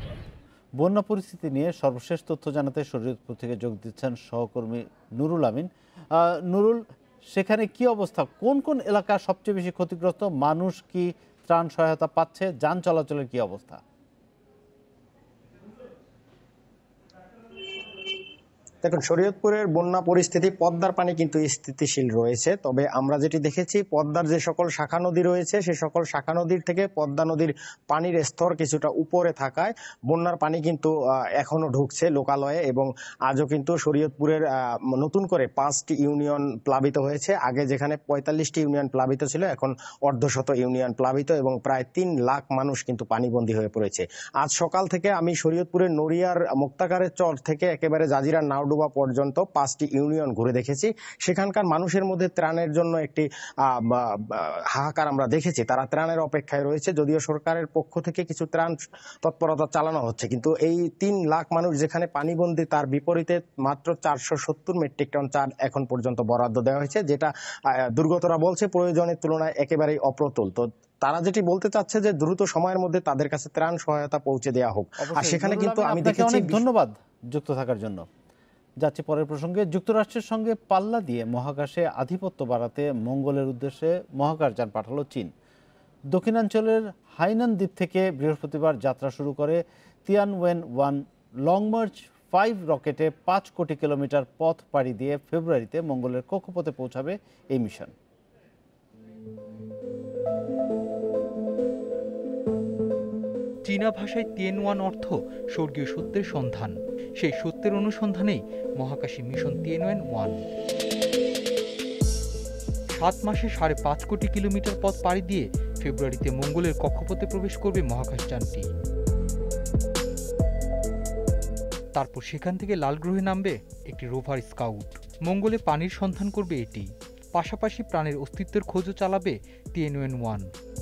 বন্যা পরিস্থিতি নিয়ে সর্বশেষ তথ্য জানাতে শরীয়তপুর থেকে যোগ দিচ্ছেন সহকর্মী নুরুল আমিন। নুরুল, সেখানে কি অবস্থা? কোন কোন এলাকা সবচেয়ে বেশি ক্ষতিগ্রস্ত? মানুষ কি ত্রাণ সহায়তা পাচ্ছে? যান চলাচলের কি অবস্থা? দেখুন, শরীয়তপুরের বন্যা পরিস্থিতি, পদ্মার পানি কিন্তু স্থিতিশীল রয়েছে। তবে আমরা যেটি দেখেছি, পদ্মার যে সকল শাখা নদী রয়েছে সেই সকল শাখা নদীর থেকে পদ্মা নদীর পানির স্তর কিছুটা উপরে থাকায় বন্যার পানি কিন্তু এখনো ঢুকছে লোকালয়ে। এবং আজও কিন্তু শরীয়তপুরের নতুন করে পাঁচটি ইউনিয়ন প্লাবিত হয়েছে। আগে যেখানে পঁয়তাল্লিশটি ইউনিয়ন প্লাবিত ছিল, এখন অর্ধশত ইউনিয়ন প্লাবিত এবং প্রায় তিন লাখ মানুষ কিন্তু পানিবন্দী হয়ে পড়েছে। আজ সকাল থেকে আমি শরীয়তপুরের নড়িয়ার মুক্তাকারের চর থেকে একেবারে জাজিরা নাও পর্যন্ত পাঁচটি ইউনিয়ন ঘুরে দেখেছি। সেখানকার মানুষের মধ্যে ত্রাণের জন্য একটি হাহাকার আমরা দেখেছি। তারা ত্রাণের অপেক্ষায় রয়েছে। যদিও সরকারের পক্ষ থেকে কিছু ত্রাণ তৎপরতা চালানো হচ্ছে, কিন্তু এই তিন লাখ মানুষ যেখানে পানিবন্দী, তার বিপরীতে মাত্র চারশো সত্তর মেট্রিক টন চাল এখন পর্যন্ত বরাদ্দ দেওয়া হয়েছে, যেটা দুর্গতরা বলছে প্রয়োজনের তুলনায় একেবারেই অপ্রতুল। তো তারা যেটি বলতে চাচ্ছে যে দ্রুত সময়ের মধ্যে তাদের কাছে ত্রাণ সহায়তা পৌঁছে দেওয়া হোক। আর সেখানে কিন্তু আমি দেখেছি। অনেক ধন্যবাদ যুক্ত থাকার জন্য। যাচ্ছে পরের প্রসঙ্গে। যুক্তরাষ্ট্রের সঙ্গে পাল্লা দিয়ে মহাকাশে আধিপত্য বাড়াতে মঙ্গলের উদ্দেশ্যে মহাকাশযান পাঠালো চীন। দক্ষিণাঞ্চলের হাইনান দ্বীপ থেকে বৃহস্পতিবার যাত্রা শুরু করে Tianwen one Long March five রকেটে পাঁচ কোটি কিলোমিটার পথ পাড়ি দিয়ে ফেব্রুয়ারিতে মঙ্গলের কক্ষপথে পৌঁছাবে এই মিশন। চীনা ভাষায় তিয়েন ওয়ান অর্থ স্বর্গীয় সত্যের সন্ধান। সেই সত্যের অনুসন্ধানেই মহাকাশী মিশন তিয়েনওয়েন ওয়ান। সাত মাসে সাড়ে পাঁচ কোটি কিলোমিটার পথ পাড়ি দিয়ে ফেব্রুয়ারিতে মঙ্গলের কক্ষপথে প্রবেশ করবে মহাকাশযানটি। তারপর সেখান থেকে লাল গ্রহে নামবে একটি রোভার স্কাউট। মঙ্গলে পানির সন্ধান করবে এটি, পাশাপাশি প্রাণের অস্তিত্বের খোঁজও চালাবে তিয়েনওয়েন ওয়ান।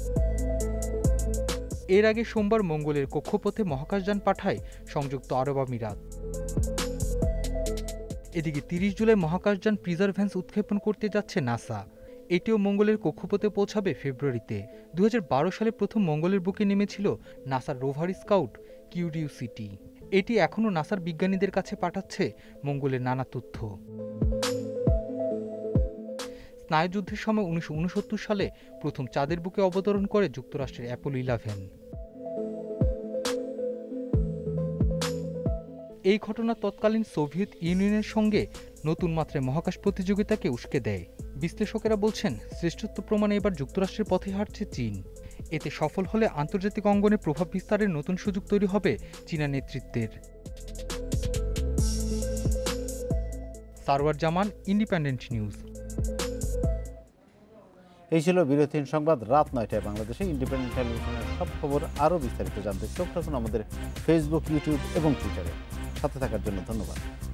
এর আগে সোমবার মঙ্গলের কক্ষপথে মহাকাশযান পাঠায় সংযুক্ত আরব আমিরাত। এদিকে তিরিশ জুলাই মহাকাশযান প্রিজারভ্যান্স উৎক্ষেপণ করতে যাচ্ছে নাসা। এটিও মঙ্গলের কক্ষপথে পৌঁছাবে ফেব্রুয়ারিতে। দু হাজার বারো সালে প্রথম মঙ্গলের বুকে নেমেছিল নাসার রোভার স্কাউট কিউরিওসিটি। এটি এখনও নাসার বিজ্ঞানীদের কাছে পাঠাচ্ছে মঙ্গলের নানা তথ্য। স্নায়ুযুদ্ধের সময় উনিশশো উনসত্তর সালে প্রথম চাঁদের বুকে অবতরণ করে যুক্তরাষ্ট্রের অ্যাপোলো ইলেভেন। এই ঘটনা তৎকালীন সোভিয়েত ইউনিয়নের সঙ্গে নতুন মাত্রায় মহাকাশ প্রতিযোগিতাকে উস্কে দেয়। বিশ্লেষকেরা বলছেন, শ্রেষ্ঠত্ব প্রমাণে এবার যুক্তরাষ্ট্রের পথে হাঁটছে চীন। এতে সফল হলে আন্তর্জাতিক অঙ্গনে প্রভাব বিস্তারের নতুন সুযোগ তৈরি হবে চীনা নেতৃত্বের। Sarwar Zaman, Independent News. এই ছিল বিরতিহীন সংবাদ রাত নয়টায় বাংলাদেশে। ইন্ডিপেন্ডেন্ট টেলিভিশনের সব খবর আরও বিস্তারিত জানতে চোখ রাখুন আমাদের ফেসবুক, ইউটিউব এবং টুইটারে। সাথে থাকার জন্য ধন্যবাদ।